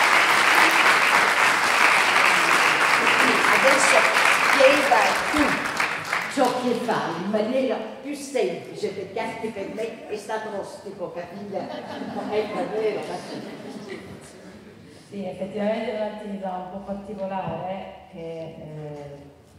Adesso spiega tu ciò che fa in maniera più semplice, perché anche per me è stato ostico capire com'è davvero. Sì, effettivamente è un'attività un po' particolare che eh,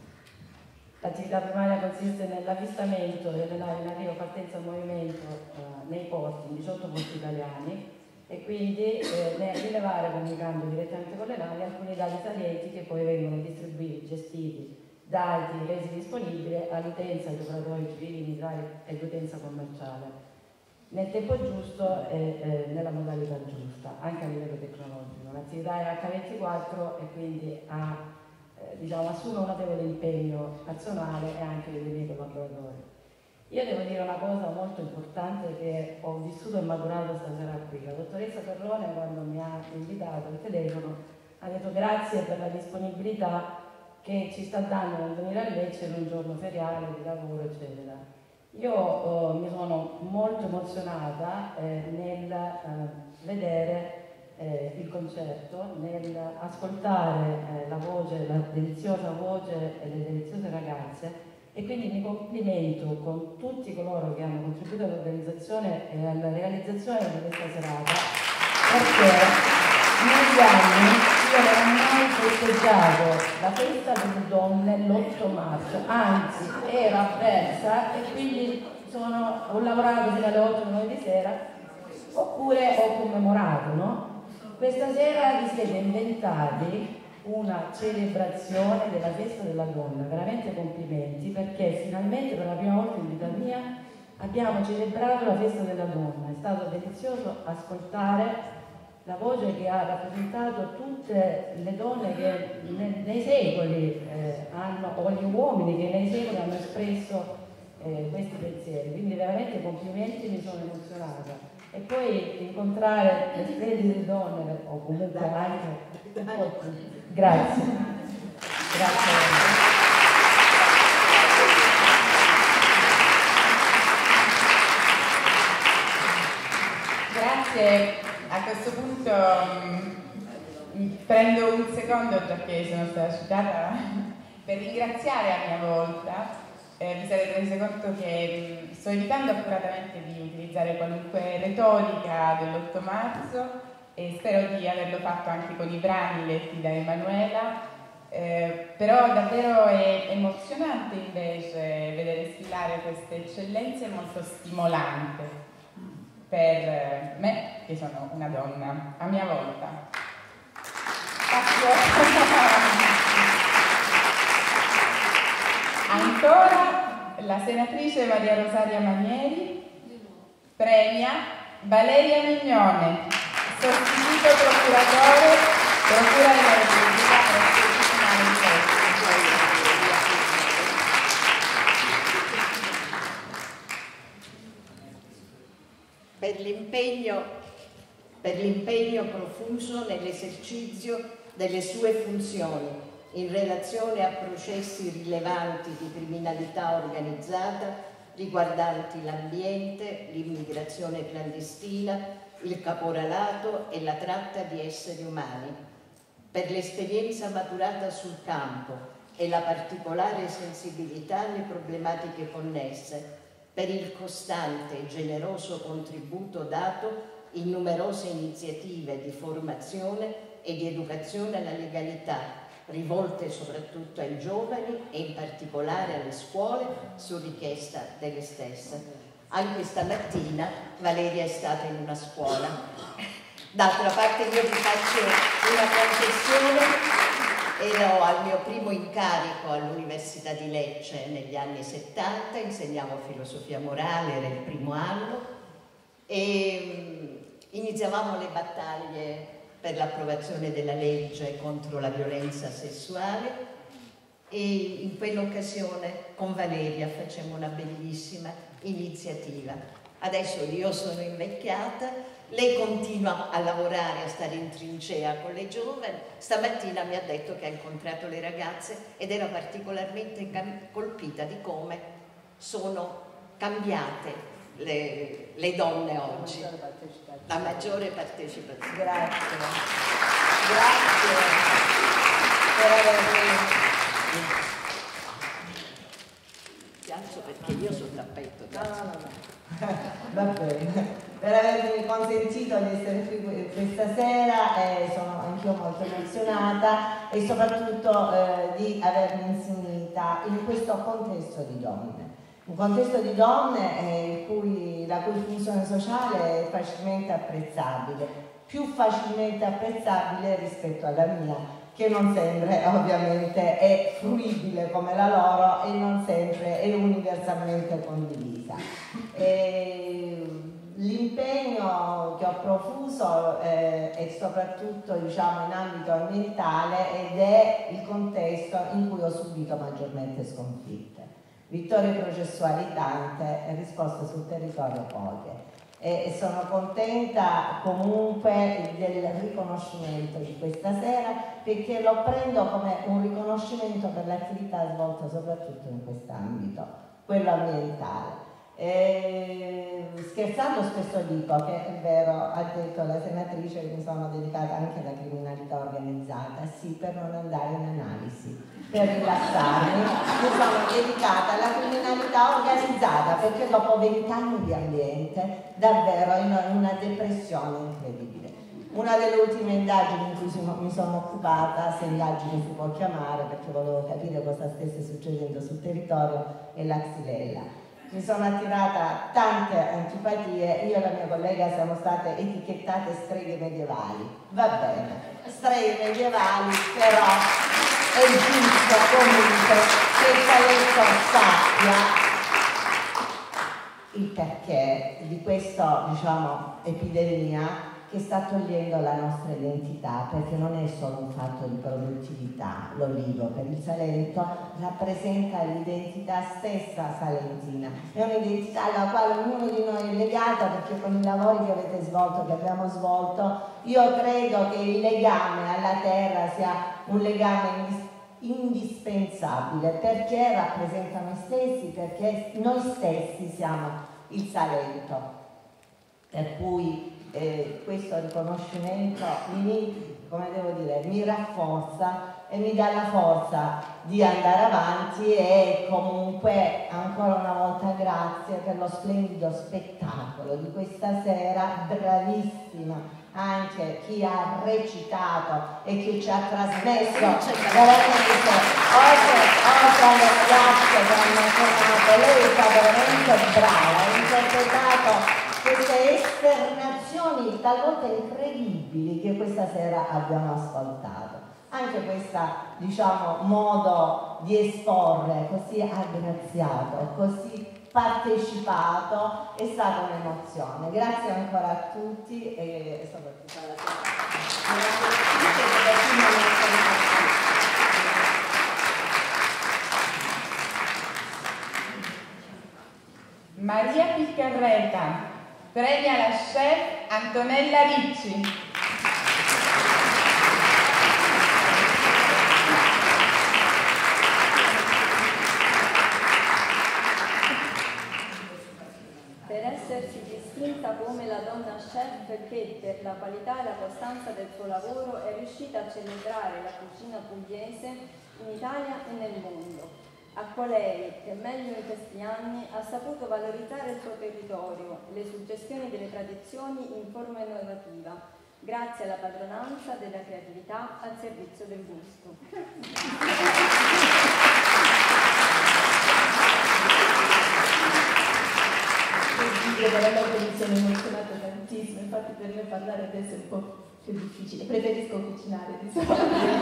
l'attività primaria consiste nell'avvistamento delle navi in arrivo, partenza e movimento eh, nei porti, in diciotto porti italiani, e quindi eh, nel rilevare, comunicando direttamente con le navi, alcuni dati salienti che poi vengono distribuiti, gestiti, dati, resi disponibili all'utenza, agli operatori civili, militari e all'utenza commerciale, nel tempo giusto e eh, nella modalità giusta, anche a livello tecnologico. L'attività è acca ventiquattro e quindi ha, eh, diciamo, assume un notevole impegno personale e anche dei miei collaboratori. Io devo dire una cosa molto importante che ho vissuto e maturato stasera qui. La dottoressa Perrone, quando mi ha invitato al telefono, ha detto grazie per la disponibilità che ci sta dando nel venire a Lecce in un giorno feriale di lavoro, eccetera. Io oh, mi sono molto emozionata eh, nel eh, vedere eh, il concerto, nel ascoltare eh, la voce, la deliziosa voce e le deliziose ragazze, e quindi mi complimento con tutti coloro che hanno contribuito all'organizzazione e alla realizzazione di questa serata, perché negli anni io non ho mai festeggiato la festa delle donne l'otto marzo, anzi ero avversa e quindi sono, ho lavorato fino alle otto nove di sera, oppure ho commemorato, no? Questa sera vi siete inventati una celebrazione della festa della donna, veramente complimenti, perché finalmente per la prima volta in vita mia abbiamo celebrato la festa della donna. È stato delizioso ascoltare la voce che ha rappresentato tutte le donne che ne, nei secoli eh, hanno, o gli uomini che nei secoli hanno espresso eh, questi pensieri, quindi veramente complimenti, mi sono emozionata. E poi incontrare le splendide donne, o comunque anche... Grazie. Grazie. grazie. A questo punto mh, prendo un secondo, già che sono stata citata, per ringraziare a mia volta. Eh, vi sarete resi conto che mh, sto evitando accuratamente di utilizzare qualunque retorica dell'otto marzo e spero di averlo fatto anche con i brani letti da Emanuela. Eh, però davvero è emozionante invece vedere sfilare queste eccellenze, molto stimolante per me che sono una donna a mia volta. Passo ancora la senatrice Maria Rosaria Manieri premia Valeria Mignone, sostituto procuratore, Procura della Repubblica presso il Tribunale di Pesca. Per l'impegno, per l'impegno profuso nell'esercizio delle sue funzioni in relazione a processi rilevanti di criminalità organizzata riguardanti l'ambiente, l'immigrazione clandestina, il caporalato e la tratta di esseri umani, per l'esperienza maturata sul campo e la particolare sensibilità alle problematiche connesse, per il costante e generoso contributo dato in numerose iniziative di formazione e di educazione alla legalità, rivolte soprattutto ai giovani e in particolare alle scuole su richiesta delle stesse. Anche stamattina Valeria è stata in una scuola. D'altra parte io vi faccio una confessione, ero al mio primo incarico all'Università di Lecce negli anni settanta, insegnavo filosofia morale, era il primo anno e iniziavamo le battaglie per l'approvazione della legge contro la violenza sessuale e in quell'occasione con Valeria facemmo una bellissima iniziativa. Adesso io sono invecchiata, lei continua a lavorare, a stare in trincea con le giovani. Stamattina mi ha detto che ha incontrato le ragazze ed era particolarmente colpita di come sono cambiate le, le donne oggi. La maggiore partecipazione. Grazie. Grazie per avermi... Ti alzo perché io sul tappeto. No, no, no. Va bene, per avermi consentito di essere qui questa sera, eh, sono anch'io molto emozionata e soprattutto eh, di avermi insignita in questo contesto di donne, un contesto di donne eh, in cui, la cui funzione sociale è facilmente apprezzabile, più facilmente apprezzabile rispetto alla mia, che non sempre ovviamente è fruibile come la loro e non sempre è universalmente condivisa. L'impegno che ho profuso eh, è soprattutto diciamo, in ambito ambientale ed è il contesto in cui ho subito maggiormente sconfitte. Vittorie processuali tante e risposte sul territorio poche. E sono contenta comunque del riconoscimento di questa sera perché lo prendo come un riconoscimento per l'attività svolta soprattutto in quest'ambito, quello ambientale. E, scherzando spesso dico che è vero, ha detto la senatrice che mi sono dedicata anche alla criminalità organizzata, sì, per non andare in analisi, per rilassarmi, mi sono dedicata alla criminalità organizzata perché dopo vent'anni di ambiente davvero in una depressione incredibile. Una delle ultime indagini in cui mi sono occupata, se indagini si può chiamare perché volevo capire cosa stesse succedendo sul territorio, è la Xylella. Mi sono attirata tante antipatie, io e la mia collega siamo state etichettate streghe medievali. Va bene, streghe medievali, però è giusto comunque che il Saletto sappia il perché di questa diciamo, epidemia che sta togliendo la nostra identità, perché non è solo un fatto di produttività, l'olivo per il Salento rappresenta l'identità stessa salentina, è un'identità alla quale ognuno di noi è legata perché con i lavori che avete svolto, che abbiamo svolto, io credo che il legame alla terra sia un legame indispensabile perché rappresenta noi stessi, perché noi stessi siamo il Salento, per cui eh, questo riconoscimento mi, come devo dire, mi rafforza e mi dà la forza di andare avanti, e comunque ancora una volta grazie per lo splendido spettacolo di questa sera, bravissima anche chi ha recitato e chi ci ha trasmesso veramente, oltre, oltre alle ragazze che hanno suonato, lei è stata veramente brava, ha interpretato queste esternazioni talvolta incredibili che questa sera abbiamo ascoltato. Anche questo, diciamo, modo di esporre così aggraziato, così partecipato, è stata un'emozione. Grazie ancora a tutti e soprattutto alla Maria Piccarreta premia la chef Antonella Ricci. Essersi distinta come la donna chef che, per la qualità e la costanza del suo lavoro, è riuscita a celebrare la cucina pugliese in Italia e nel mondo. A colei che meglio in questi anni ha saputo valorizzare il suo territorio, le suggestioni delle tradizioni in forma innovativa, grazie alla padronanza della creatività al servizio del gusto. Veramente mi sono emozionata tantissimo, infatti per me parlare adesso è un po' più difficile, preferisco cucinare di solito,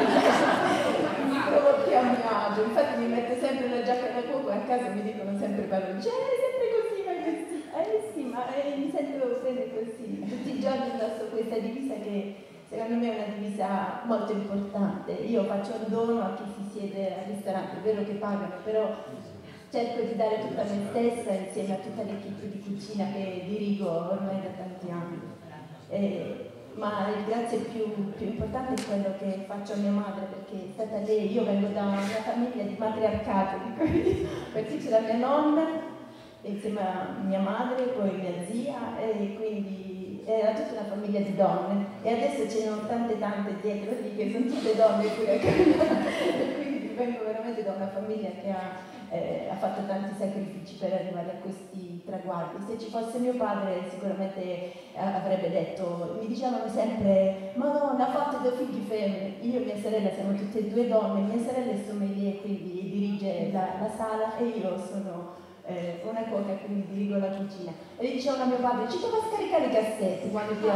mi trovo più a mio agio, infatti mi metto sempre la giacca da cuoco e a casa mi dicono sempre parole, cioè è sempre così, ma così, eh sì, ma eh, mi sento bene così, tutti i giorni indosso questa divisa che secondo me è una divisa molto importante, io faccio un dono a chi si siede al ristorante, è vero che pagano, però cerco di dare tutta me stessa insieme a tutta l'equipe di cucina che dirigo ormai da tanti anni. Eh, ma il grazie più, più importante è quello che faccio a mia madre, perché è stata lei, io vengo da una famiglia di matriarcato, perché c'è la mia nonna insieme a mia madre, poi mia zia, e quindi era tutta una famiglia di donne, e adesso ce ne sono tante tante dietro lì che sono tutte donne pure a casa, e quindi vengo veramente da una famiglia che ha Eh, ha fatto tanti sacrifici per arrivare a questi traguardi. Se ci fosse mio padre sicuramente eh, avrebbe detto, mi dicevano sempre, Madonna, ha fatto due figli femmine. Io e mia sorella siamo tutte e due donne, mia sorella è sommelier, quindi dirige la, la sala, e io sono eh, una cuoca, quindi dirigo la cucina. E gli dicevano a mio padre, ci doveva scaricare i cassetti quando ti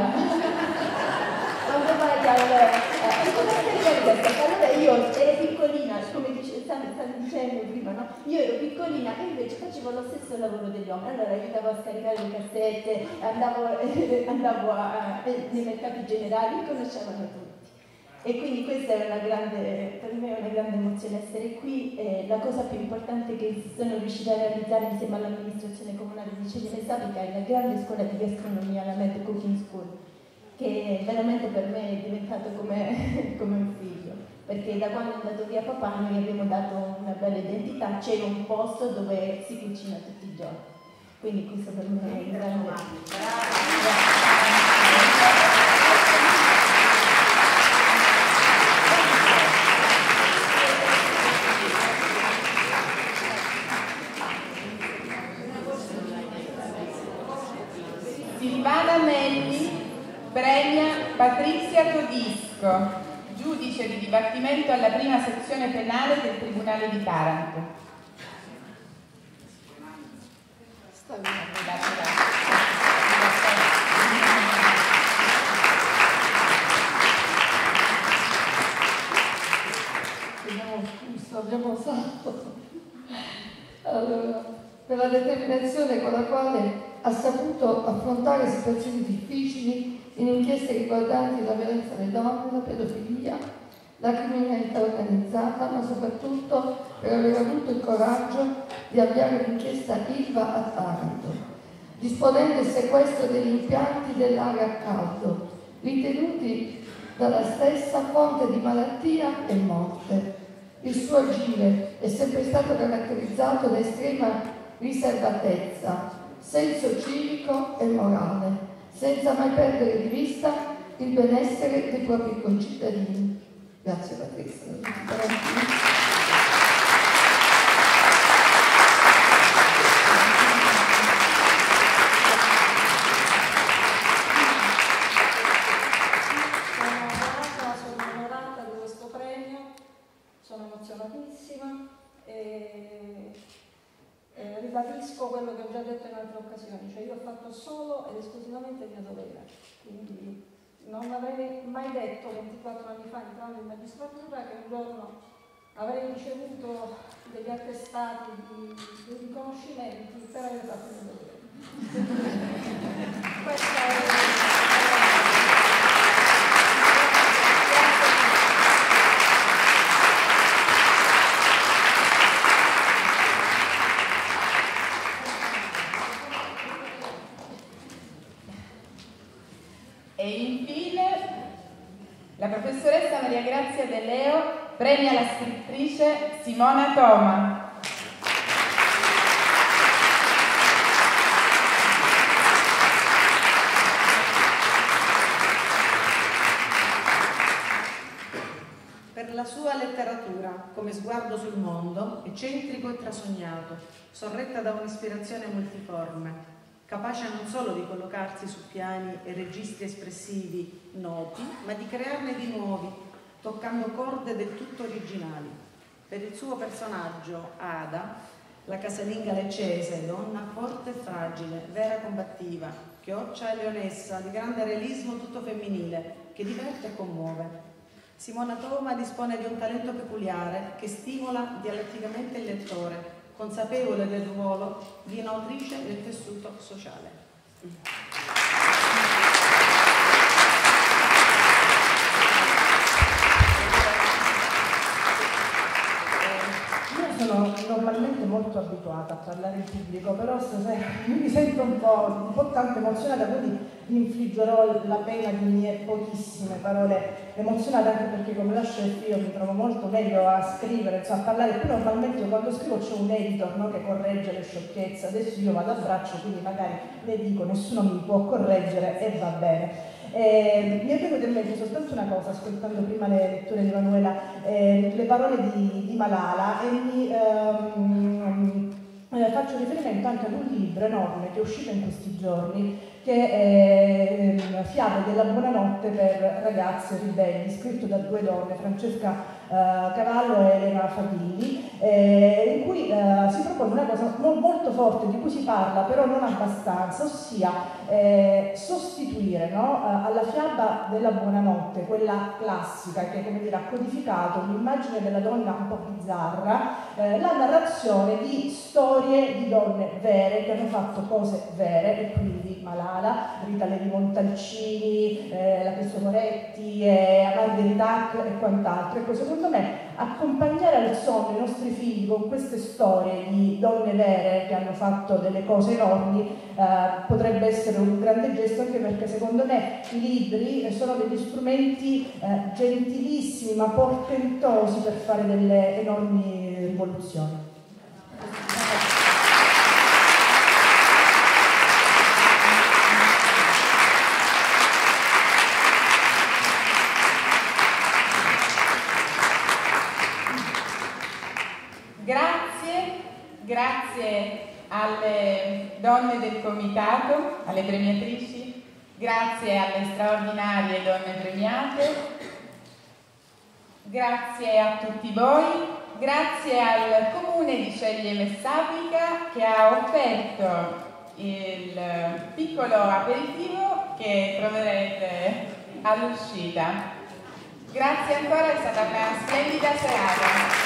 quando vai al eh, ci doveva scaricare i cassetti. Allora io ero piccolina, come dice, stavi dicendo prima, no? Io ero piccolina e invece facevo lo stesso lavoro degli uomini, allora aiutavo a scaricare le cassette, andavo, eh, andavo a, eh, nei mercati generali, mi conoscevano tutti. E quindi questa è una grande, per me è una grande emozione essere qui. Eh, la cosa più importante che sono riuscita a realizzare insieme all'amministrazione comunale di Ceglie Sapica è la grande scuola di gastronomia, la Med Cooking School, che veramente per me è diventato come, come un figlio, perché da quando è andato via papà noi abbiamo dato una bella identità, c'è un posto dove si cucina tutti i giorni, quindi questo per me è un grande... Silvana Melli premia Patrizia Todisco, giudice di dibattimento alla prima sezione penale del Tribunale di Taranto. Abbiamo scuso, abbiamo usato. Allora, per la determinazione con la quale ha saputo affrontare situazioni difficili in inchieste riguardanti la violenza alle donne, la pedofilia, la criminalità organizzata, ma soprattutto per aver avuto il coraggio di avviare l'inchiesta Ilva a Taranto, disponendo il sequestro degli impianti dell'area a caldo, ritenuti dalla stessa fonte di malattia e morte. Il suo agire è sempre stato caratterizzato da estrema riservatezza, senso civico e morale, senza mai perdere di vista il benessere dei propri concittadini. Grazie Patrizia. Sono emozionatissima e, e ribadisco quello che ho già detto in altre occasioni, cioè io ho fatto solo ed esclusivamente il mio dovere, quindi non avrei mai detto ventiquattro anni fa entrando in magistratura che un giorno avrei ricevuto degli attestati di, di riconoscimenti per aver fatto il mio dovere. Questa è E infine la professoressa Maria Grazia De Leo premia la scrittrice Simona Toma. Per la sua letteratura, come sguardo sul mondo, eccentrico e trasognato, sorretta da un'ispirazione multiforme, capace non solo di collocarsi su piani e registri espressivi noti, ma di crearne di nuovi, toccando corde del tutto originali. Per il suo personaggio, Ada, la casalinga leccese, donna forte e fragile, vera combattiva, chioccia e leonessa, di grande realismo tutto femminile, che diverte e commuove. Simona Toma dispone di un talento peculiare che stimola dialetticamente il lettore, consapevole del ruolo di un'autrice del tessuto sociale. Io sono normalmente molto abituata a parlare in pubblico, però stasera mi sento un po', un po' tanto emozionata, quindi vi infliggerò la pena di mie pochissime parole emozionate, anche perché come la chef io mi trovo molto meglio a scrivere, insomma a parlare. Più normalmente io quando scrivo c'è un editor, no, che corregge le sciocchezze, adesso io vado a braccio, quindi magari le dico, nessuno mi può correggere e va bene. Eh, mi è venuta in mente soltanto una cosa, ascoltando prima le letture di Manuela, eh, le parole di, di Malala, e mi ehm, eh, faccio riferimento anche ad un libro enorme che è uscito in questi giorni, che è eh, Fiabe della buonanotte per ragazze ribelli, scritto da due donne, Francesca Uh, Cavallo e Elena Favilli, eh, in cui uh, si propone una cosa mo molto forte di cui si parla però non abbastanza, ossia eh, sostituire, no, uh, alla fiaba della buonanotte, quella classica che, come dire, ha codificato l'immagine della donna un po' bizzarra, eh, la narrazione di storie di donne vere che hanno fatto cose vere, e quindi Malala, Rita Levi Montalcini, eh, la Cristo Moretti, eh, Margherita Hack e quant'altro. Ecco, secondo me accompagnare al sonno i nostri figli con queste storie di donne vere che hanno fatto delle cose enormi eh, potrebbe essere un grande gesto, anche perché secondo me i libri sono degli strumenti eh, gentilissimi ma portentosi per fare delle enormi rivoluzioni. Grazie, grazie alle donne del comitato, alle premiatrici, grazie alle straordinarie donne premiate, grazie a tutti voi, grazie al Comune di Ceglie Messapica che ha offerto il piccolo aperitivo che troverete all'uscita. Grazie ancora, è stata una splendida serata.